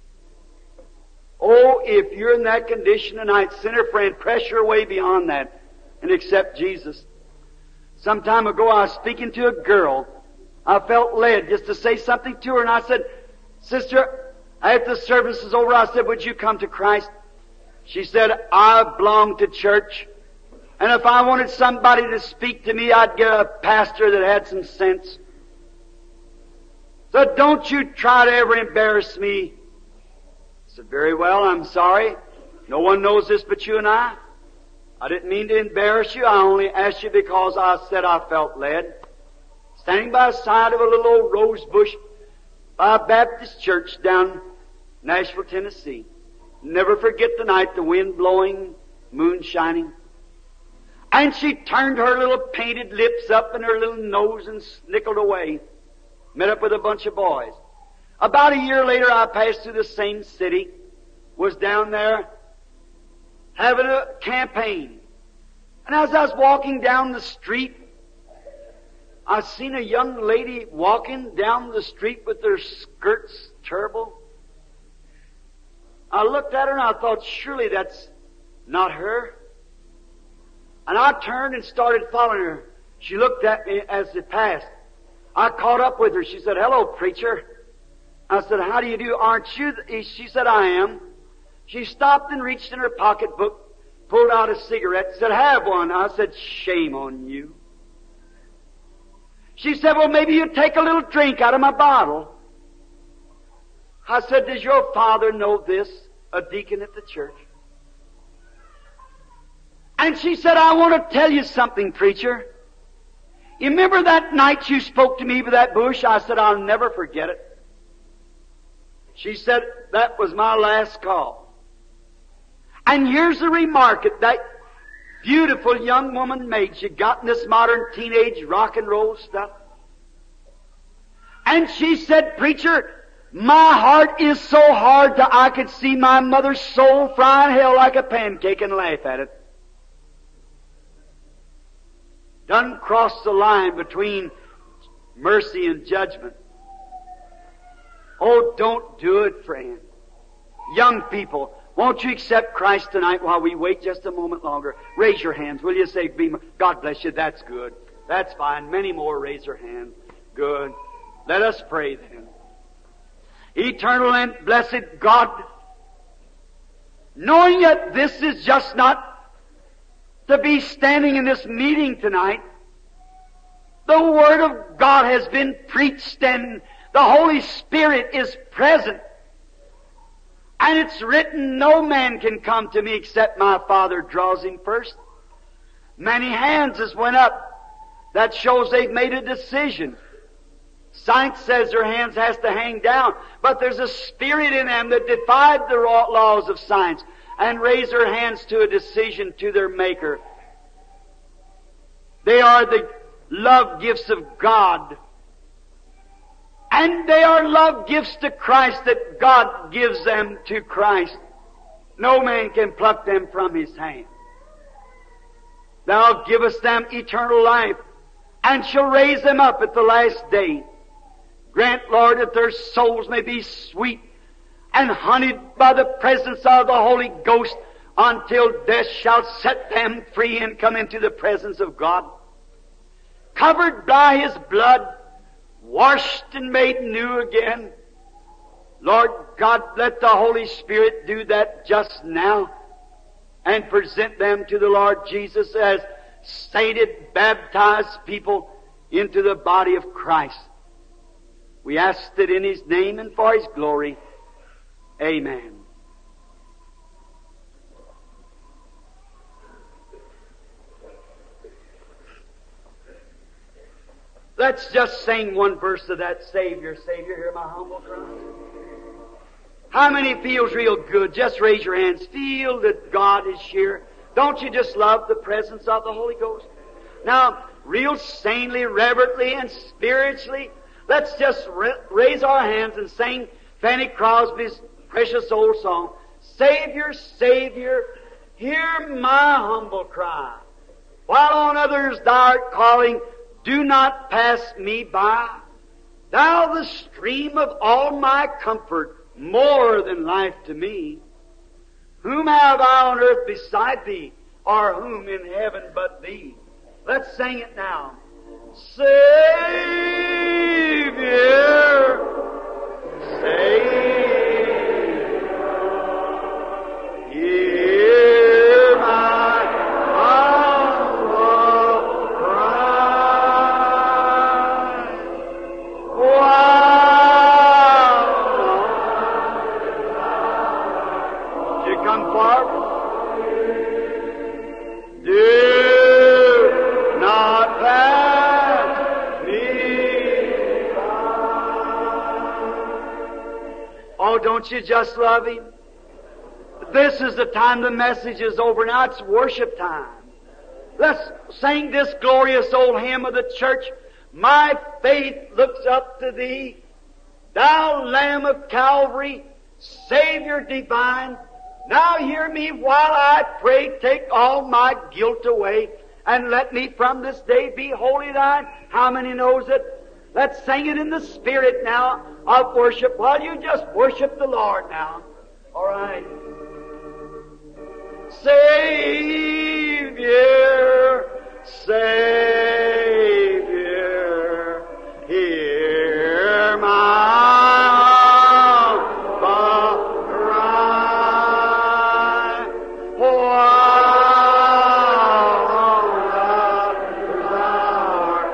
[SPEAKER 1] Oh, if you're in that condition tonight, sinner friend, press your way beyond that and accept Jesus. Some time ago I was speaking to a girl. I felt led just to say something to her, and I said, Sister, after the service is over, I said, would you come to Christ? She said, I belong to church, and if I wanted somebody to speak to me, I'd get a pastor that had some sense. So don't you try to ever embarrass me. I said, very well, I'm sorry. No one knows this but you and I. I didn't mean to embarrass you. I only asked you because I said I felt led. Standing by the side of a little old rose bush by a Baptist church down Nashville, Tennessee. Never forget the night, the wind blowing, moon shining. And she turned her little painted lips up and her little nose and snickled away. Met up with a bunch of boys. About a year later, I passed through the same city, was down there having a campaign. And as I was walking down the street, I seen a young lady walking down the street with her skirts terrible. I looked at her and I thought, surely that's not her. And I turned and started following her. She looked at me as it passed. I caught up with her. She said, hello, preacher. I said, how do you do? Aren't you? She said, I am. She stopped and reached in her pocketbook, pulled out a cigarette, said, have one. I said, shame on you. She said, well, maybe you take a little drink out of my bottle. I said, does your father know this? A deacon at the church. And she said, I want to tell you something, preacher. You remember that night you spoke to me with that bush? I said, I'll never forget it. She said, that was my last call. And here's the remark that beautiful young woman made. She got in this modern teenage rock and roll stuff. And she said, preacher, my heart is so hard that I could see my mother's soul fry in hell like a pancake and laugh at it. Done cross the line between mercy and judgment. Oh, don't do it, friend. Young people, won't you accept Christ tonight while we wait just a moment longer? Raise your hands. Will you say, God bless you. That's good. That's fine. Many more raise their hands. Good. Let us pray then. Eternal and blessed God, knowing that this is just not to be standing in this meeting tonight, the Word of God has been preached and the Holy Spirit is present. And it's written, no man can come to me except my Father draws him first. Many hands has went up. That shows they've made a decision. Science says their hands has to hang down, but there's a spirit in them that defied the laws of science and raised their hands to a decision to their Maker. They are the love gifts of God And they are love gifts to Christ that God gives them to Christ. No man can pluck them from His hand. Thou givest them eternal life, and shall raise them up at the last day. Grant, Lord, that their souls may be sweet and honeyed by the presence of the Holy Ghost until death shall set them free and come into the presence of God. Covered by His blood, washed and made new again. Lord God, let the Holy Spirit do that just now and present them to the Lord Jesus as sainted, baptized people into the body of Christ. We ask it in His name and for His glory. Amen. Let's just sing one verse of that. Savior, Savior, hear my humble cry. How many feels real good? Just raise your hands. Feel that God is here. Don't you just love the presence of the Holy Ghost? Now, real sanely, reverently, and spiritually, let's just raise our hands and sing Fanny Crosby's precious old song. Savior, Savior, hear my humble cry. While on others thou art calling, do not pass me by. Thou the stream of all my comfort, more than life to me. Whom have I on earth beside Thee, or whom in heaven but Thee? Let's sing it now. Savior, Savior, hear my humble cry. Would you come forward? Do not pass me by. Oh, don't you just love Him? This is the time the message is over. Now it's worship time. Let's sing this glorious old hymn of the church. My faith looks up to Thee, Thou Lamb of Calvary, Savior divine. Now hear me while I pray, take all my guilt away, and let me from this day be wholly Thine. How many knows it? Let's sing it in the spirit now of worship while you just worship the Lord now. All right. Savior, Savior, hear my humble cry. While others are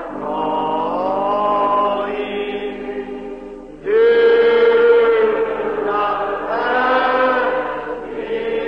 [SPEAKER 1] calling, do not pass me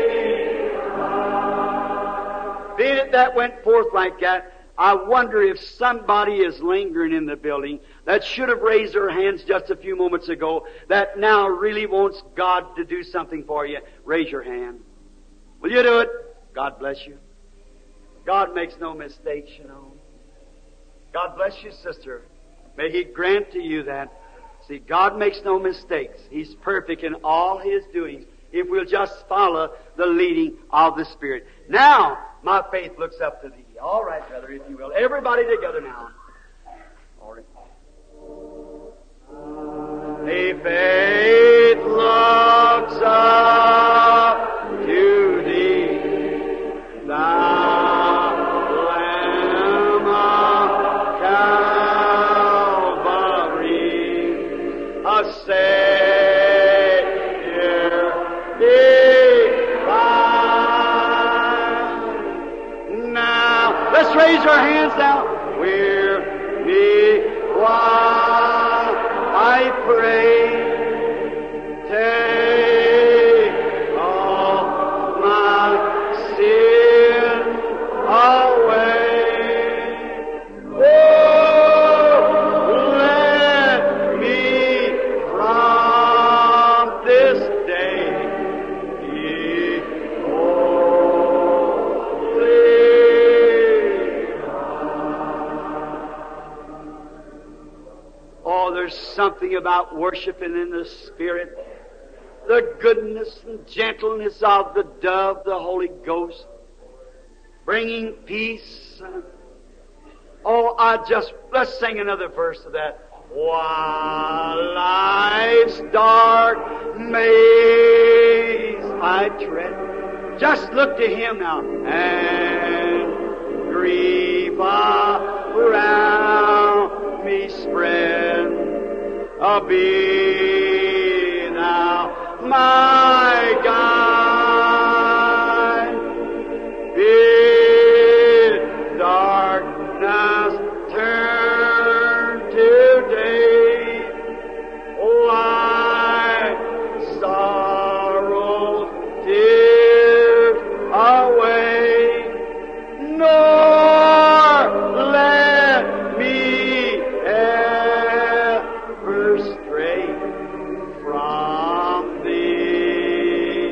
[SPEAKER 1] by. Being it that went forth like that, I wonder if somebody is lingering in the building that should have raised their hands just a few moments ago that now really wants God to do something for you. Raise your hand. Will you do it? God bless you. God makes no mistakes, you know. God bless you, sister. May He grant to you that. See, God makes no mistakes. He's perfect in all His doings if we'll just follow the leading of the Spirit. Now, my faith looks up to Thee. All right, brother, if you will. Everybody together now. All right. A faith looks up to Thee, Thou Lamb of Calvary, a Savior divine. Now, let's raise our hands now. We're me while I pray. Take all my sin away. Oh, let me from this day be holy. Oh, there's there's something about worshiping in the Spirit. The goodness and gentleness of the dove, the Holy Ghost, bringing peace. Oh, let's sing another verse of that. While life's dark maze I tread. Just look to Him now. And grief around me spread. Be Thou my guide. Bid darkness turn to day. Wipe sorrows, tears away. Nor let me ever stray from Thee.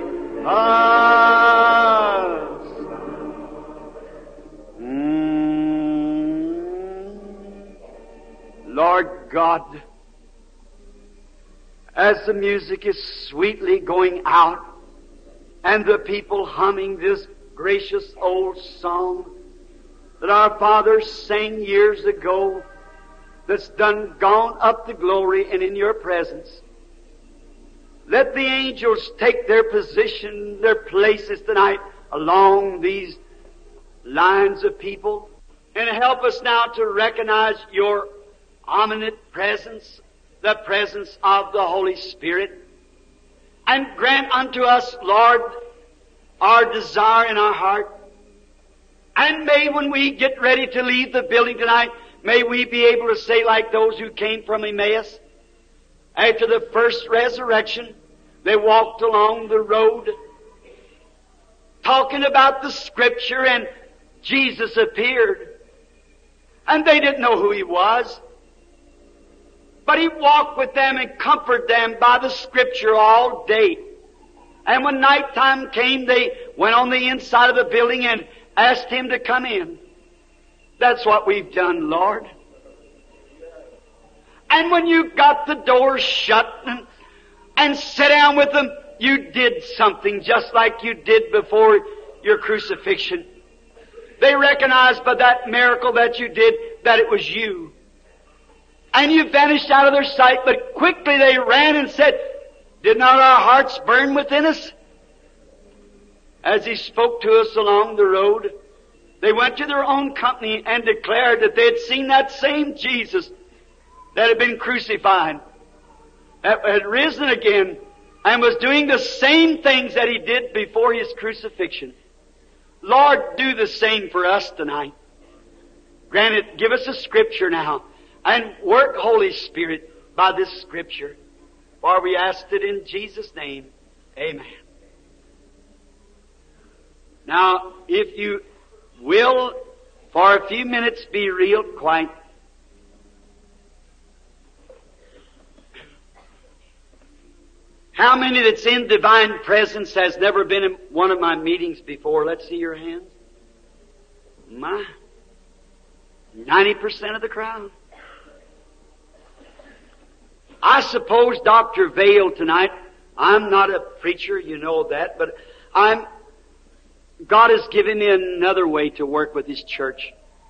[SPEAKER 1] Lord God, as the music is sweetly going out and the people humming this gracious old song that our fathers sang years ago, that's gone up to glory and in Your presence, let the angels take their position, their places tonight along these lines of people, and help us now to recognize Your omniscient presence, the presence of the Holy Spirit, and grant unto us, Lord, our desire in our heart. And may, when we get ready to leave the building tonight, may we be able to say like those who came from Emmaus, after the first resurrection, they walked along the road talking about the Scripture, and Jesus appeared. And they didn't know who He was. But He walked with them and comforted them by the Scripture all day. And when nighttime came, they went on the inside of the building and asked Him to come in. That's what we've done, Lord. And when you got the doors shut and sat down with them, you did something just like you did before Your crucifixion. They recognized by that miracle that you did that it was You. And you vanished out of their sight, but quickly they ran and said, did not our hearts burn within us? As He spoke to us along the road, they went to their own company and declared that they had seen that same Jesus that had been crucified, that had risen again, and was doing the same things that He did before His crucifixion. Lord, do the same for us tonight. Grant it, give us a Scripture now, and work, Holy Spirit, by this Scripture. For we asked it in Jesus' name. Amen. Now, if you will, for a few minutes, be real quiet. How many that's in divine presence has never been in one of my meetings before? Let's see your hands. 90% of the crowd. I suppose Dr. Vail tonight, I'm not a preacher, you know that, but God has given me another way to work with His church.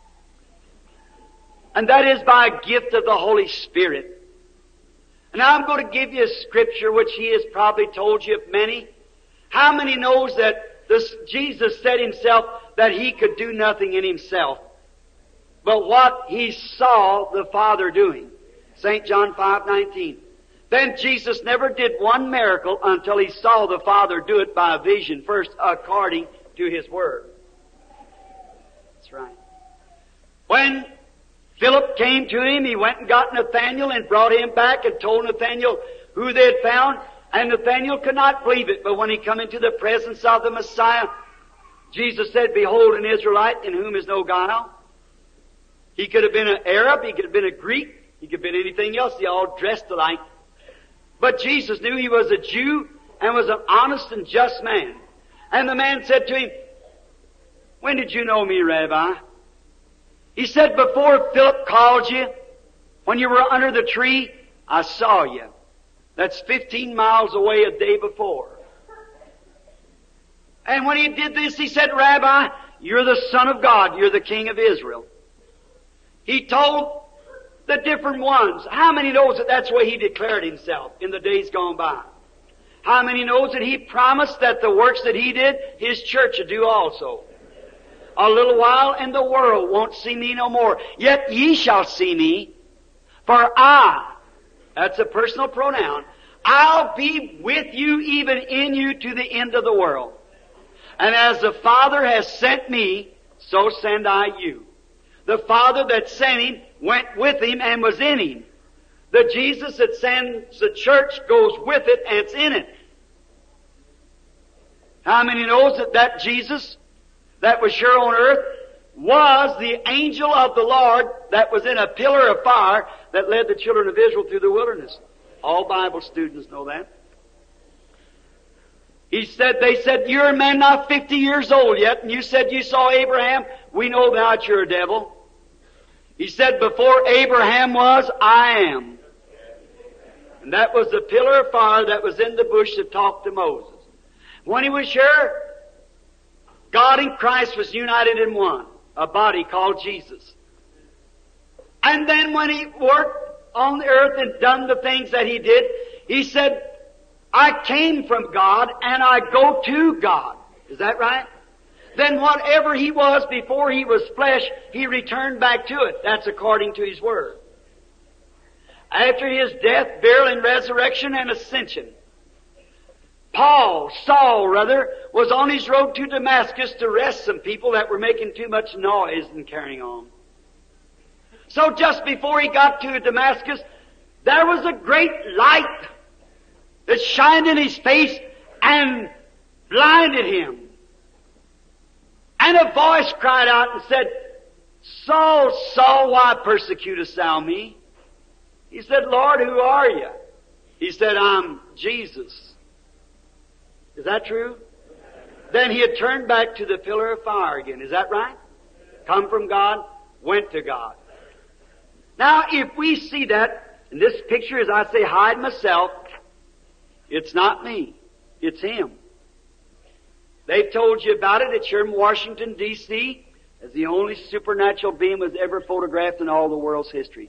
[SPEAKER 1] And that is by a gift of the Holy Spirit. And I'm going to give you a scripture which He has probably told you of many. How many knows that Jesus said Himself that He could do nothing in Himself, but what He saw the Father doing? St. John 5:19. Then Jesus never did one miracle until He saw the Father do it by a vision first, according to His Word. That's right. When Philip came to Him, he went and got Nathanael and brought him back and told Nathanael who they had found, and Nathanael could not believe it. But when he come into the presence of the Messiah, Jesus said, behold, an Israelite in whom is no guile. He could have been an Arab, he could have been a Greek, he could have been anything else. They all dressed alike. But Jesus knew he was a Jew and was an honest and just man. And the man said to him, when did you know me, Rabbi? He said, before Philip called you, when you were under the tree, I saw you. That's 15 miles away a day before. And when he did this, he said, Rabbi, you're the Son of God. You're the King of Israel. He told the different ones. How many knows that that's the way he declared himself in the days gone by? How many knows that he promised that the works that he did, his church would do also? A little while and the world won't see me no more. Yet ye shall see me, for I, that's a personal pronoun, I'll be with you, even in you, to the end of the world. And as the Father has sent me, so send I you. The Father that sent him went with him and was in him. The Jesus that sends the church goes with it and it's in it. How many knows that that Jesus that was here on earth was the angel of the Lord that was in a pillar of fire that led the children of Israel through the wilderness? All Bible students know that. They said, you're a man not 50 years old yet, and you said you saw Abraham. We know that you're a devil. He said, before Abraham was, I am. And that was the pillar of fire that was in the bush that talked to Moses. When he was here, God and Christ was united in one, a body called Jesus. And then when he worked on the earth and done the things that he did, he said, I came from God and I go to God. Is that right? Then whatever he was before he was flesh, he returned back to it. That's according to his word. After his death, burial, and resurrection and ascension, Saul, was on his road to Damascus to arrest some people that were making too much noise and carrying on. So just before he got to Damascus, there was a great light that shined in his face and blinded him. And a voice cried out and said, Saul, Saul, why persecutest thou me? He said, Lord, who are you? He said, I'm Jesus. Is that true? Then he had turned back to the pillar of fire again. Is that right? Come from God, went to God. Now, if we see that, in this picture, as I say, hide myself, it's not me. It's him. They've told you about it. It's here in Washington, D.C. as the only supernatural being was ever photographed in all the world's history.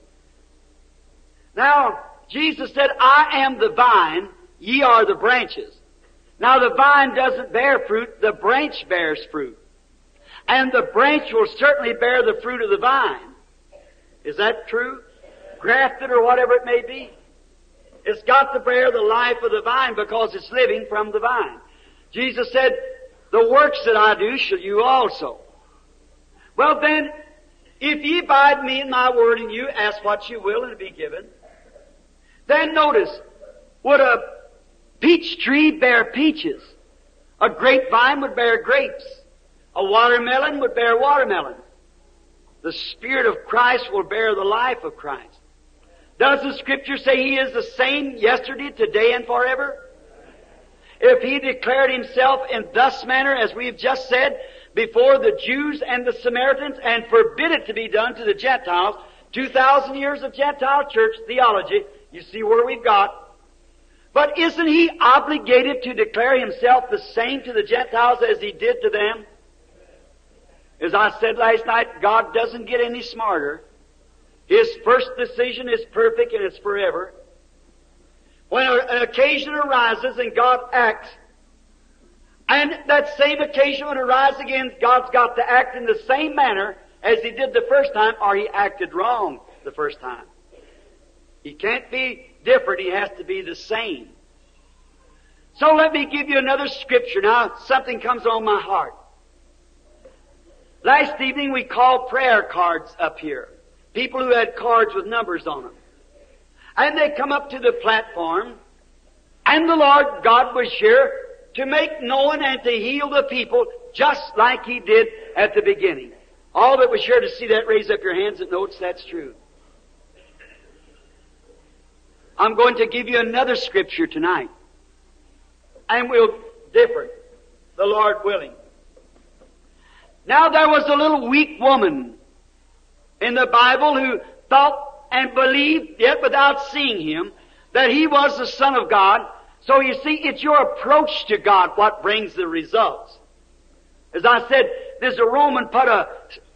[SPEAKER 1] Now, Jesus said, I am the vine, ye are the branches. Now, the vine doesn't bear fruit, the branch bears fruit. And the branch will certainly bear the fruit of the vine. Is that true? Grafted or whatever it may be. It's got to bear the life of the vine because it's living from the vine. Jesus said, the works that I do shall you also. Well then, if ye abide me in my word and you ask what you will and it'll be given. Then notice, would a peach tree bear peaches? A grapevine would bear grapes. A watermelon would bear watermelon. The Spirit of Christ will bear the life of Christ. Does the Scripture say He is the same yesterday, today, and forever? If He declared Himself in thus manner, as we've just said, before the Jews and the Samaritans, and forbid it to be done to the Gentiles, 2,000 years of Gentile church theology, you see where we've got. But isn't He obligated to declare Himself the same to the Gentiles as He did to them? As I said last night, God doesn't get any smarter. His first decision is perfect and it's forever. When an occasion arises and God acts, and that same occasion when it arises again, God's got to act in the same manner as He did the first time, or He acted wrong the first time. He can't be different. He has to be the same. So let me give you another scripture. Now, something comes on my heart. Last evening we called prayer cards up here. People who had cards with numbers on them. And they come up to the platform, and the Lord God was here to make known and to heal the people just like He did at the beginning. All that was here to see that, raise up your hands and notes that's true. I'm going to give you another scripture tonight. And we'll differ, the Lord willing. Now there was a little weak woman in the Bible who thought and believed, yet without seeing Him, that He was the Son of God. So you see, it's your approach to God what brings the results. As I said, there's a Roman put a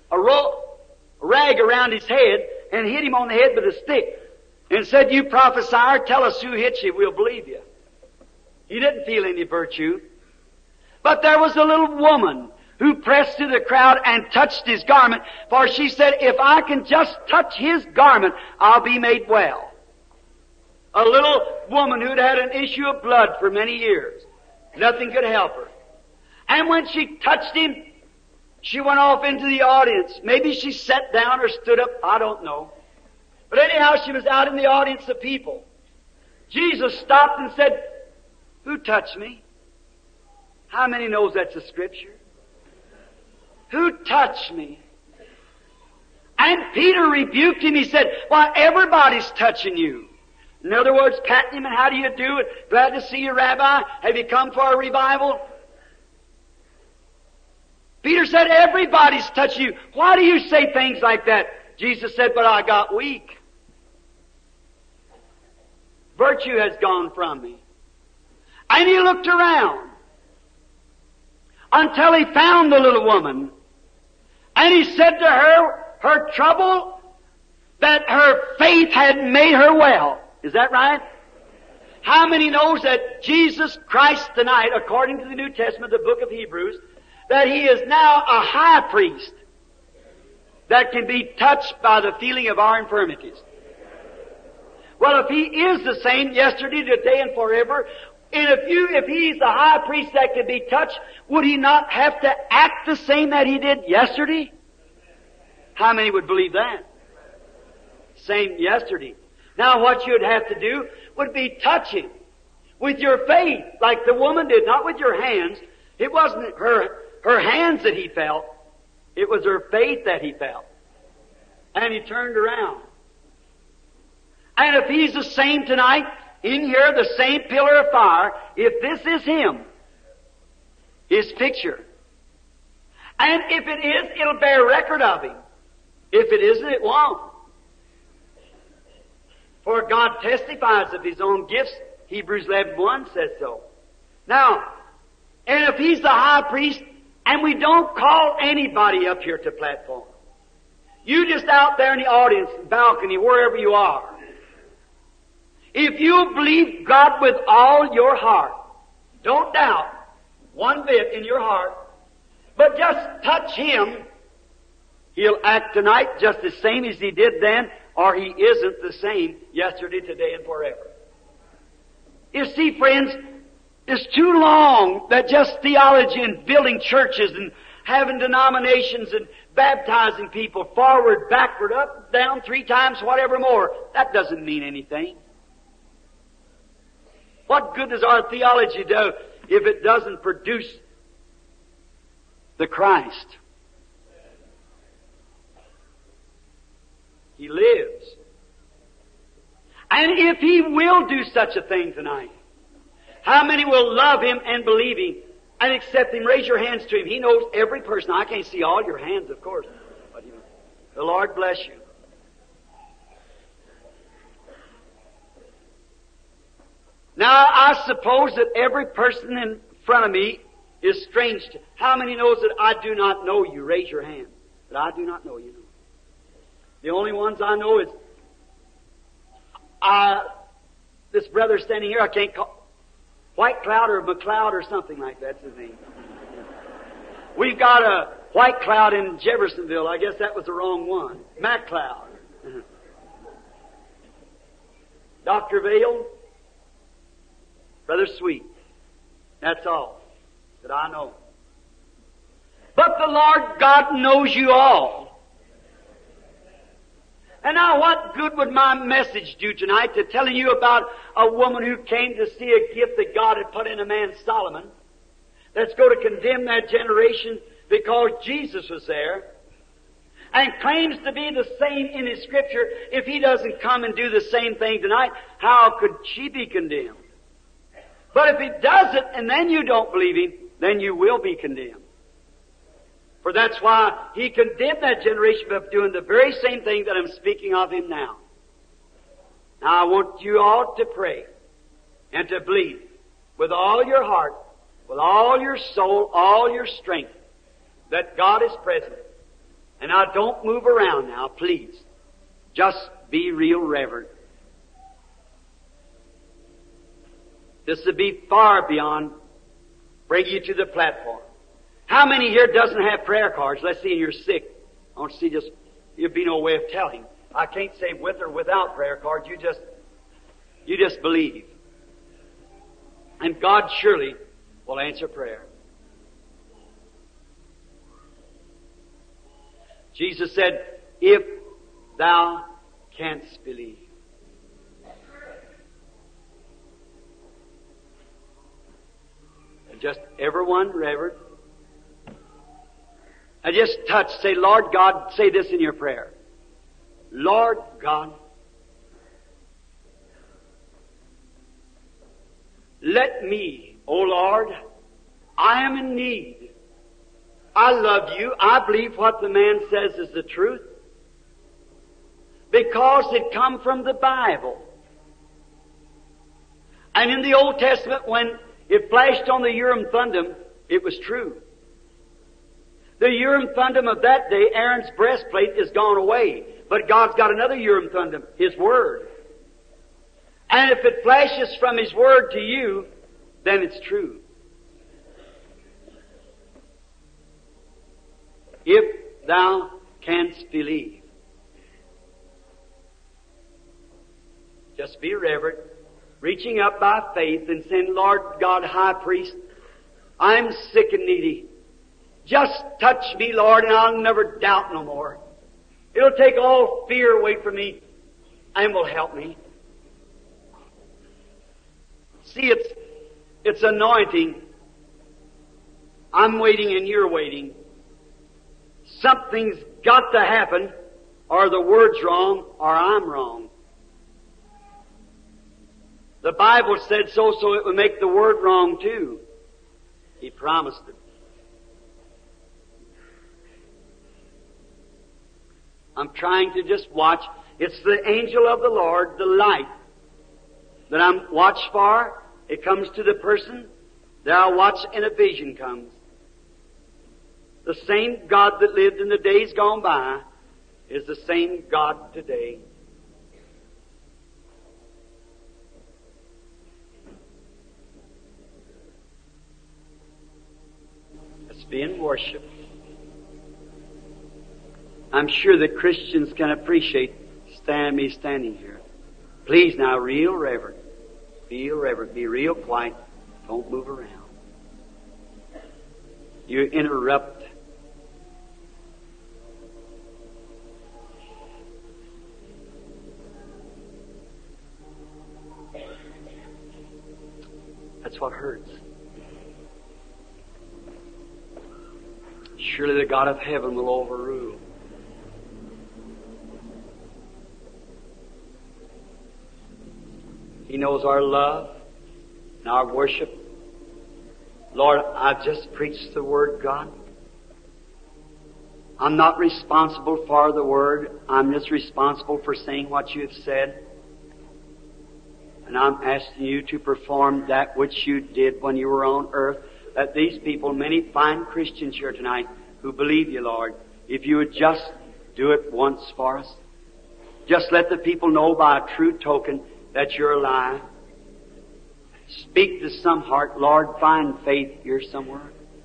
[SPEAKER 1] rag around his head and hit him on the head with a stick and said, "You prophesier, tell us who hit you, we'll believe you." He didn't feel any virtue. But there was a little woman who pressed through the crowd and touched His garment, for she said, "If I can just touch His garment, I'll be made well." A little woman who'd had an issue of blood for many years. Nothing could help her. And when she touched Him, she went off into the audience. Maybe she sat down or stood up, I don't know. But anyhow, she was out in the audience of people. Jesus stopped and said, "Who touched me?" How many knows that's a scripture? Who touched me? And Peter rebuked him. He said, "Why, everybody's touching you." In other words, patting him and "How do you do? Glad to see you, Rabbi. Have you come for a revival?" Peter said, "Everybody's touching you. Why do you say things like that?" Jesus said, "But I got weak. Virtue has gone from me." And He looked around until He found the little woman. And He said to her, her trouble, that her faith had made her well. Is that right? How many knows that Jesus Christ tonight, according to the New Testament, the book of Hebrews, that He is now a high priest that can be touched by the feeling of our infirmities? Well, if He is the same yesterday, today, and forever, and if He's the high priest that can be touched, would He not have to act the same that He did yesterday? How many would believe that? Same yesterday. Now what you'd have to do would be touch Him with your faith, like the woman did, not with your hands. It wasn't her hands that He felt. It was her faith that He felt. And He turned around. And if He's the same tonight, in here, the same pillar of fire, if this is Him, His picture, and if it is, it'll bear record of Him. If it isn't, it won't. For God testifies of His own gifts. Hebrews 11:1 says so. Now, and if He's the high priest, and we don't call anybody up here to platform, you just out there in the audience, balcony, wherever you are, if you believe God with all your heart, don't doubt one bit in your heart, but just touch Him, He'll act tonight just the same as He did then, or He isn't the same yesterday, today, and forever. You see, friends, it's too long that just theology and building churches and having denominations and baptizing people forward, backward, up, down, 3 times, whatever more. That doesn't mean anything. What good does our theology do if it doesn't produce the Christ? He lives. And if He will do such a thing tonight, how many will love Him and believe Him and accept Him? Raise your hands to Him. He knows every person. I can't see all your hands, of course. But the Lord bless you. Now, I suppose that every person in front of me is strange to... How many knows that I do not know you? Raise your hand. That I do not know you. The only ones I know is... this brother standing here, I can't call... White Cloud or McLeod or something like that's his name. We've got a White Cloud in Jeffersonville. I guess that was the wrong one. MacLeod. Dr. Vail. Brother Sweet. That's all that I know. But the Lord God knows you all. And now what good would my message do tonight to telling you about a woman who came to see a gift that God had put in a man, Solomon, that's going to condemn that generation because Jesus was there and claims to be the same in His Scripture. If He doesn't come and do the same thing tonight, how could she be condemned? But if He does it and then you don't believe Him, then you will be condemned. For that's why He condemned that generation by doing the very same thing that I'm speaking of Him now. Now I want you all to pray and to believe with all your heart, with all your soul, all your strength, that God is present. And now don't move around now, please. Just be real reverent. This would be far beyond bring you to the platform. How many here doesn't have prayer cards? Let's see, you're sick. I want to see just, there'd be no way of telling. I can't say with or without prayer cards. You just believe. And God surely will answer prayer. Jesus said, if thou canst believe. And just everyone, Reverend, I just touch, say, Lord God, say this in your prayer. Lord God, let me, O Lord, I am in need. I love you. I believe what the man says is the truth. Because it come from the Bible. And in the Old Testament, when it flashed on the Urim Thummim, it was true. The Urim Thummim of that day, Aaron's breastplate, is gone away. But God's got another Urim Thummim, His Word. And if it flashes from His Word to you, then it's true. If thou canst believe. Just be reverent, reaching up by faith and saying, Lord God, High Priest, I'm sick and needy. Just touch me, Lord, and I'll never doubt no more. It'll take all fear away from me and will help me. See, it's anointing. I'm waiting and you're waiting. Something's got to happen, or the word's wrong, or I'm wrong. The Bible said so it would make the word wrong too. He promised it. I'm trying to just watch. It's the angel of the Lord, the light, that I'm watched for. It comes to the person. There I watch and a vision comes. The same God that lived in the days gone by is the same God today. Let's be in worship. I'm sure that Christians can appreciate me standing here. Please now, real reverent. Be reverent. Be real quiet. Don't move around. You interrupt. That's what hurts. Surely the God of heaven will overrule. He knows our love and our worship. Lord, I've just preached the Word, God. I'm not responsible for the Word. I'm just responsible for saying what you have said. And I'm asking you to perform that which you did when you were on earth. That these people, many fine Christians here tonight who believe you, Lord, if you would just do it once for us. Just let the people know by a true token that you're alive. Speak to some heart. Lord, find faith here somewhere.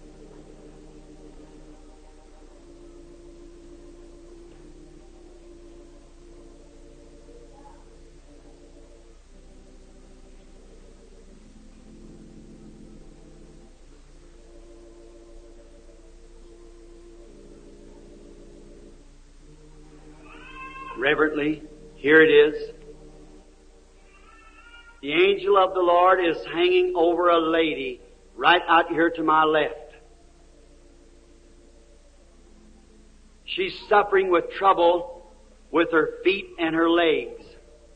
[SPEAKER 1] Reverently, here it is. The angel of the Lord is hanging over a lady right out here to my left. She's suffering with trouble with her feet and her legs.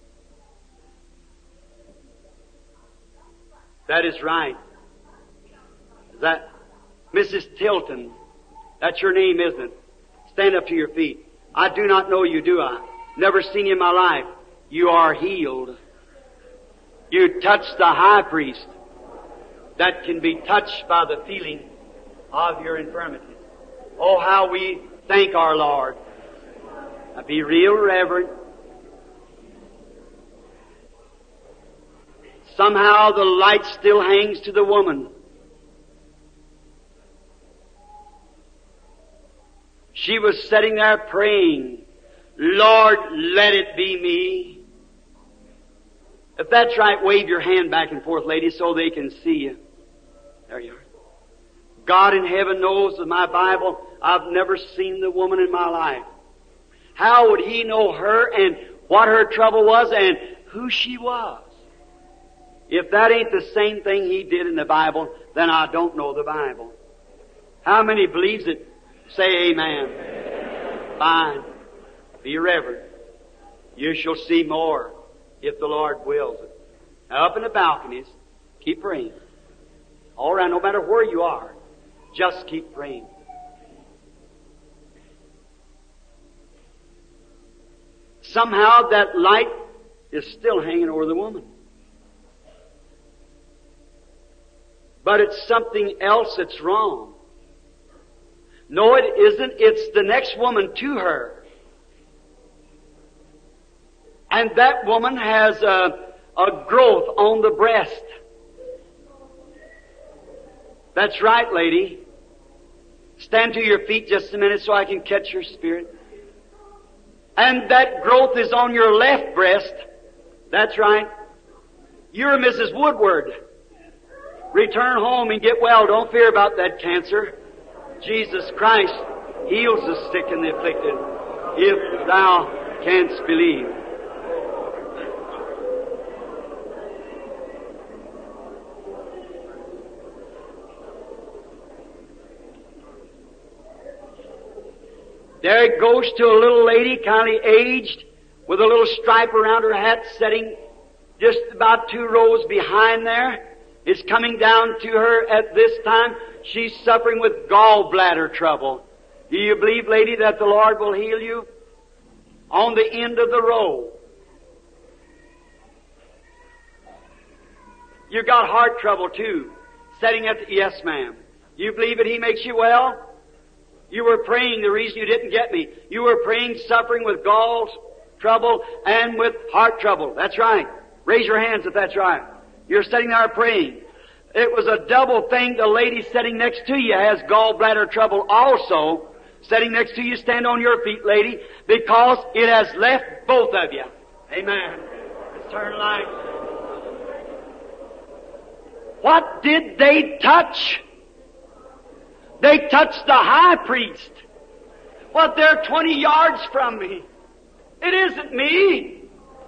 [SPEAKER 1] That is right. Is that Mrs. Tilton? That's your name, isn't it? Stand up to your feet. I do not know you, do I? Never seen you in my life. you are healed. You touch the high priest that can be touched by the feeling of your infirmities. Oh, how we thank our Lord. Now be real reverent. Somehow the light still hangs to the woman. She was sitting there praying, Lord, let it be me. If that's right, wave your hand back and forth, ladies, so they can see you. There you are. God in heaven knows that my Bible, I've never seen the woman in my life. How would He know her and what her trouble was and who she was? If that ain't the same thing He did in the Bible, then I don't know the Bible. How many believes it? Say amen. Fine. Be reverent. You shall see more if the Lord wills it. Now up in the balconies, keep praying. All around, no matter where you are, just keep praying. Somehow that light is still hanging over the woman. But it's something else that's wrong. No, it isn't. It's the next woman to her. And that woman has a growth on the breast. That's right, lady. Stand to your feet just a minute so I can catch your spirit. And that growth is on your left breast. That's right. You're Mrs. Woodward. Return home and get well. Don't fear about that cancer. Jesus Christ heals the sick and the afflicted, if thou canst believe. There it goes to a little lady, kind of aged, with a little stripe around her hat, sitting just about 2 rows behind there. It's coming down to her at this time. She's suffering with gallbladder trouble. Do you believe, lady, that the Lord will heal you? On the end of the row. You got heart trouble too. Sitting at the, yes, ma'am. You believe that He makes you well? You were praying, the reason you didn't get me, you were praying suffering with gall trouble and with heart trouble. That's right. Raise your hands if that's right. You're sitting there praying. It was a double thing. The lady sitting next to you has gallbladder trouble also. Sitting next to you, stand on your feet, lady, because it has left both of you. Amen. Let's turn light. What did they touch? They touched the high priest. Well, they're 20 yards from me. It isn't me.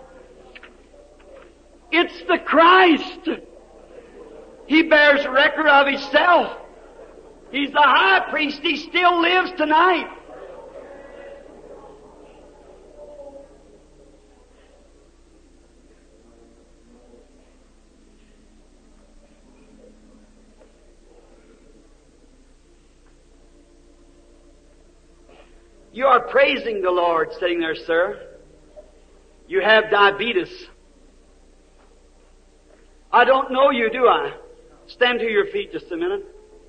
[SPEAKER 1] It's the Christ. He bears record of Himself. He's the high priest. He still lives tonight. You are praising the Lord sitting there, sir. You have diabetes. I don't know you, do I? Stand to your feet just a minute.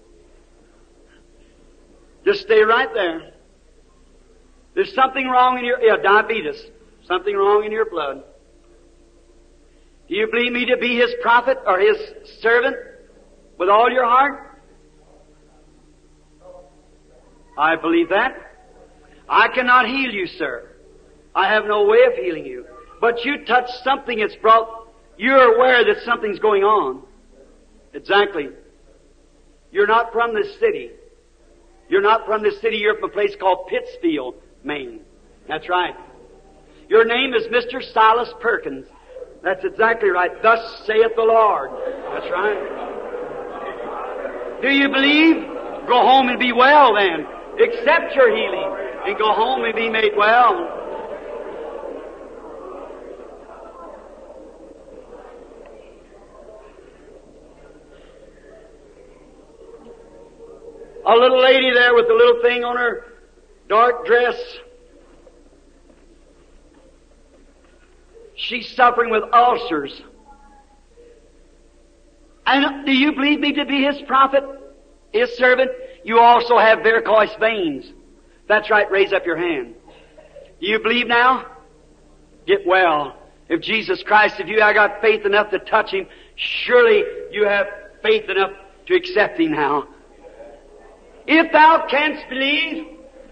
[SPEAKER 1] Just stay right there. There's something wrong in your, diabetes. Something wrong in your blood. Do you believe me to be His prophet or His servant with all your heart? I believe that. I cannot heal you, sir. I have no way of healing you. But you touch something that's brought, you're aware that something's going on. Exactly. You're not from this city. You're not from this city. You're from a place called Pittsfield, Maine. That's right. Your name is Mr. Silas Perkins. That's exactly right. Thus saith the Lord. That's right. Do you believe? Go home and be well then. Accept your healing and go home and be made well. A little lady there with a little thing on her dark dress. She's suffering with ulcers. And do you believe me to be His prophet, His servant? You also have varicose veins. That's right, raise up your hand. Do you believe now? Get well. If Jesus Christ, if you have got faith enough to touch Him, surely you have faith enough to accept Him now. If thou canst believe,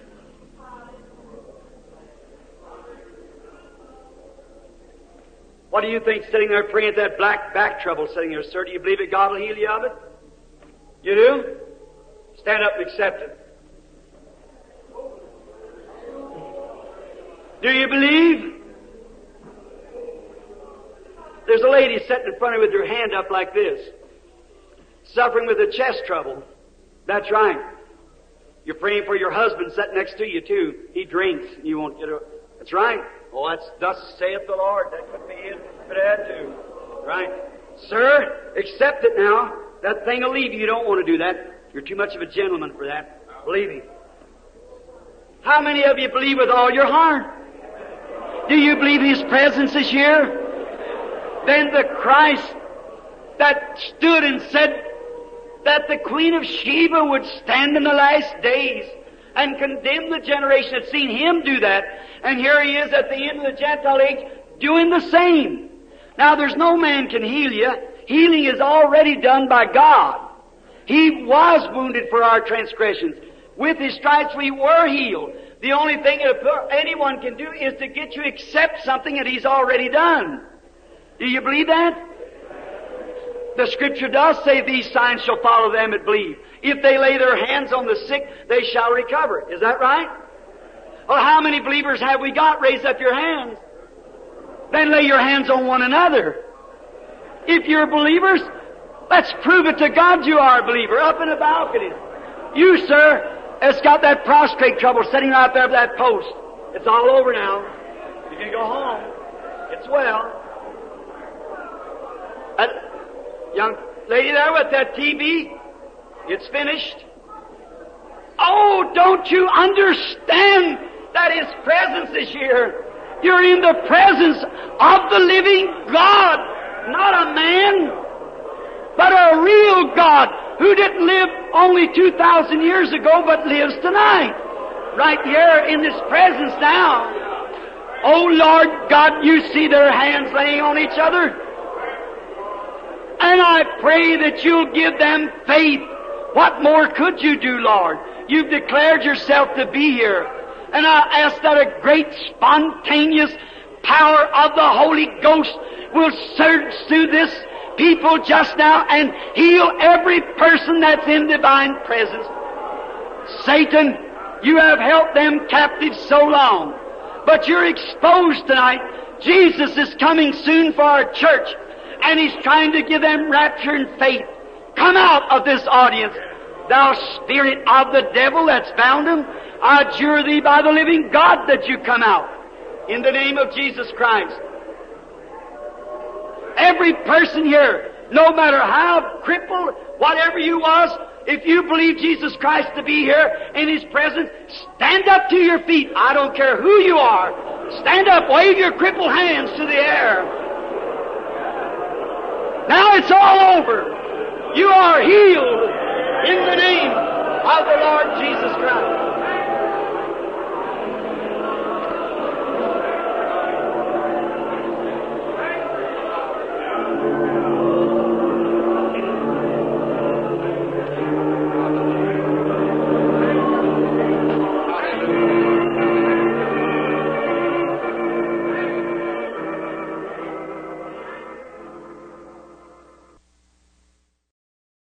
[SPEAKER 1] what do you think sitting there praying at that black back trouble sitting there, sir? Do you believe that God will heal you of it? You do? Stand up and accept it. Do you believe? There's a lady sitting in front of you with her hand up like this, suffering with a chest trouble. That's right. You're praying for your husband sitting next to you too. He drinks. You won't get it. That's right. Oh, that's thus saith the Lord. That could be it. Could add to. Right. Sir, accept it now. That thing will leave you. You don't want to do that. You're too much of a gentleman for that. Believe me. How many of you believe with all your heart? Do you believe His presence is here? Then the Christ that stood and said that the Queen of Sheba would stand in the last days and condemn the generation that seen Him do that. And here He is at the end of the Gentile age doing the same. Now there's no man can heal you. Healing is already done by God. He was wounded for our transgressions. With His stripes we were healed. The only thing that anyone can do is to get you to accept something that He's already done. Do you believe that? The Scripture does say these signs shall follow them that believe. If they lay their hands on the sick, they shall recover. Is that right? Well, how many believers have we got? Raise up your hands. Then lay your hands on one another. If you're believers, let's prove it to God you are a believer. Up in the balcony. You, sir, has got that prostrate trouble sitting right there at that post. It's all over now. You can go home. It's well. That young lady there with that TB, it's finished. Oh, don't you understand that His presence is here? You're in the presence of the living God, not a man, but a real God who didn't live only 2,000 years ago, but lives tonight, right here in this presence now. Oh, Lord God, you see their hands laying on each other. And I pray that you'll give them faith. What more could you do, Lord? You've declared yourself to be here. And I ask that a great spontaneous power of the Holy Ghost will surge through this people just now and heal every person that's in divine presence. Satan, you have held them captive so long, but you're exposed tonight. Jesus is coming soon for our church, and He's trying to give them rapture and faith. Come out of this audience, thou spirit of the devil that's bound them. I adjure thee by the living God that you come out in the name of Jesus Christ. Every person here, no matter how crippled, whatever you was, if you believe Jesus Christ to be here in His presence, stand up to your feet. I don't care who you are. Stand up, wave your crippled hands to the air. Now it's all over. You are healed in the name of the Lord Jesus Christ.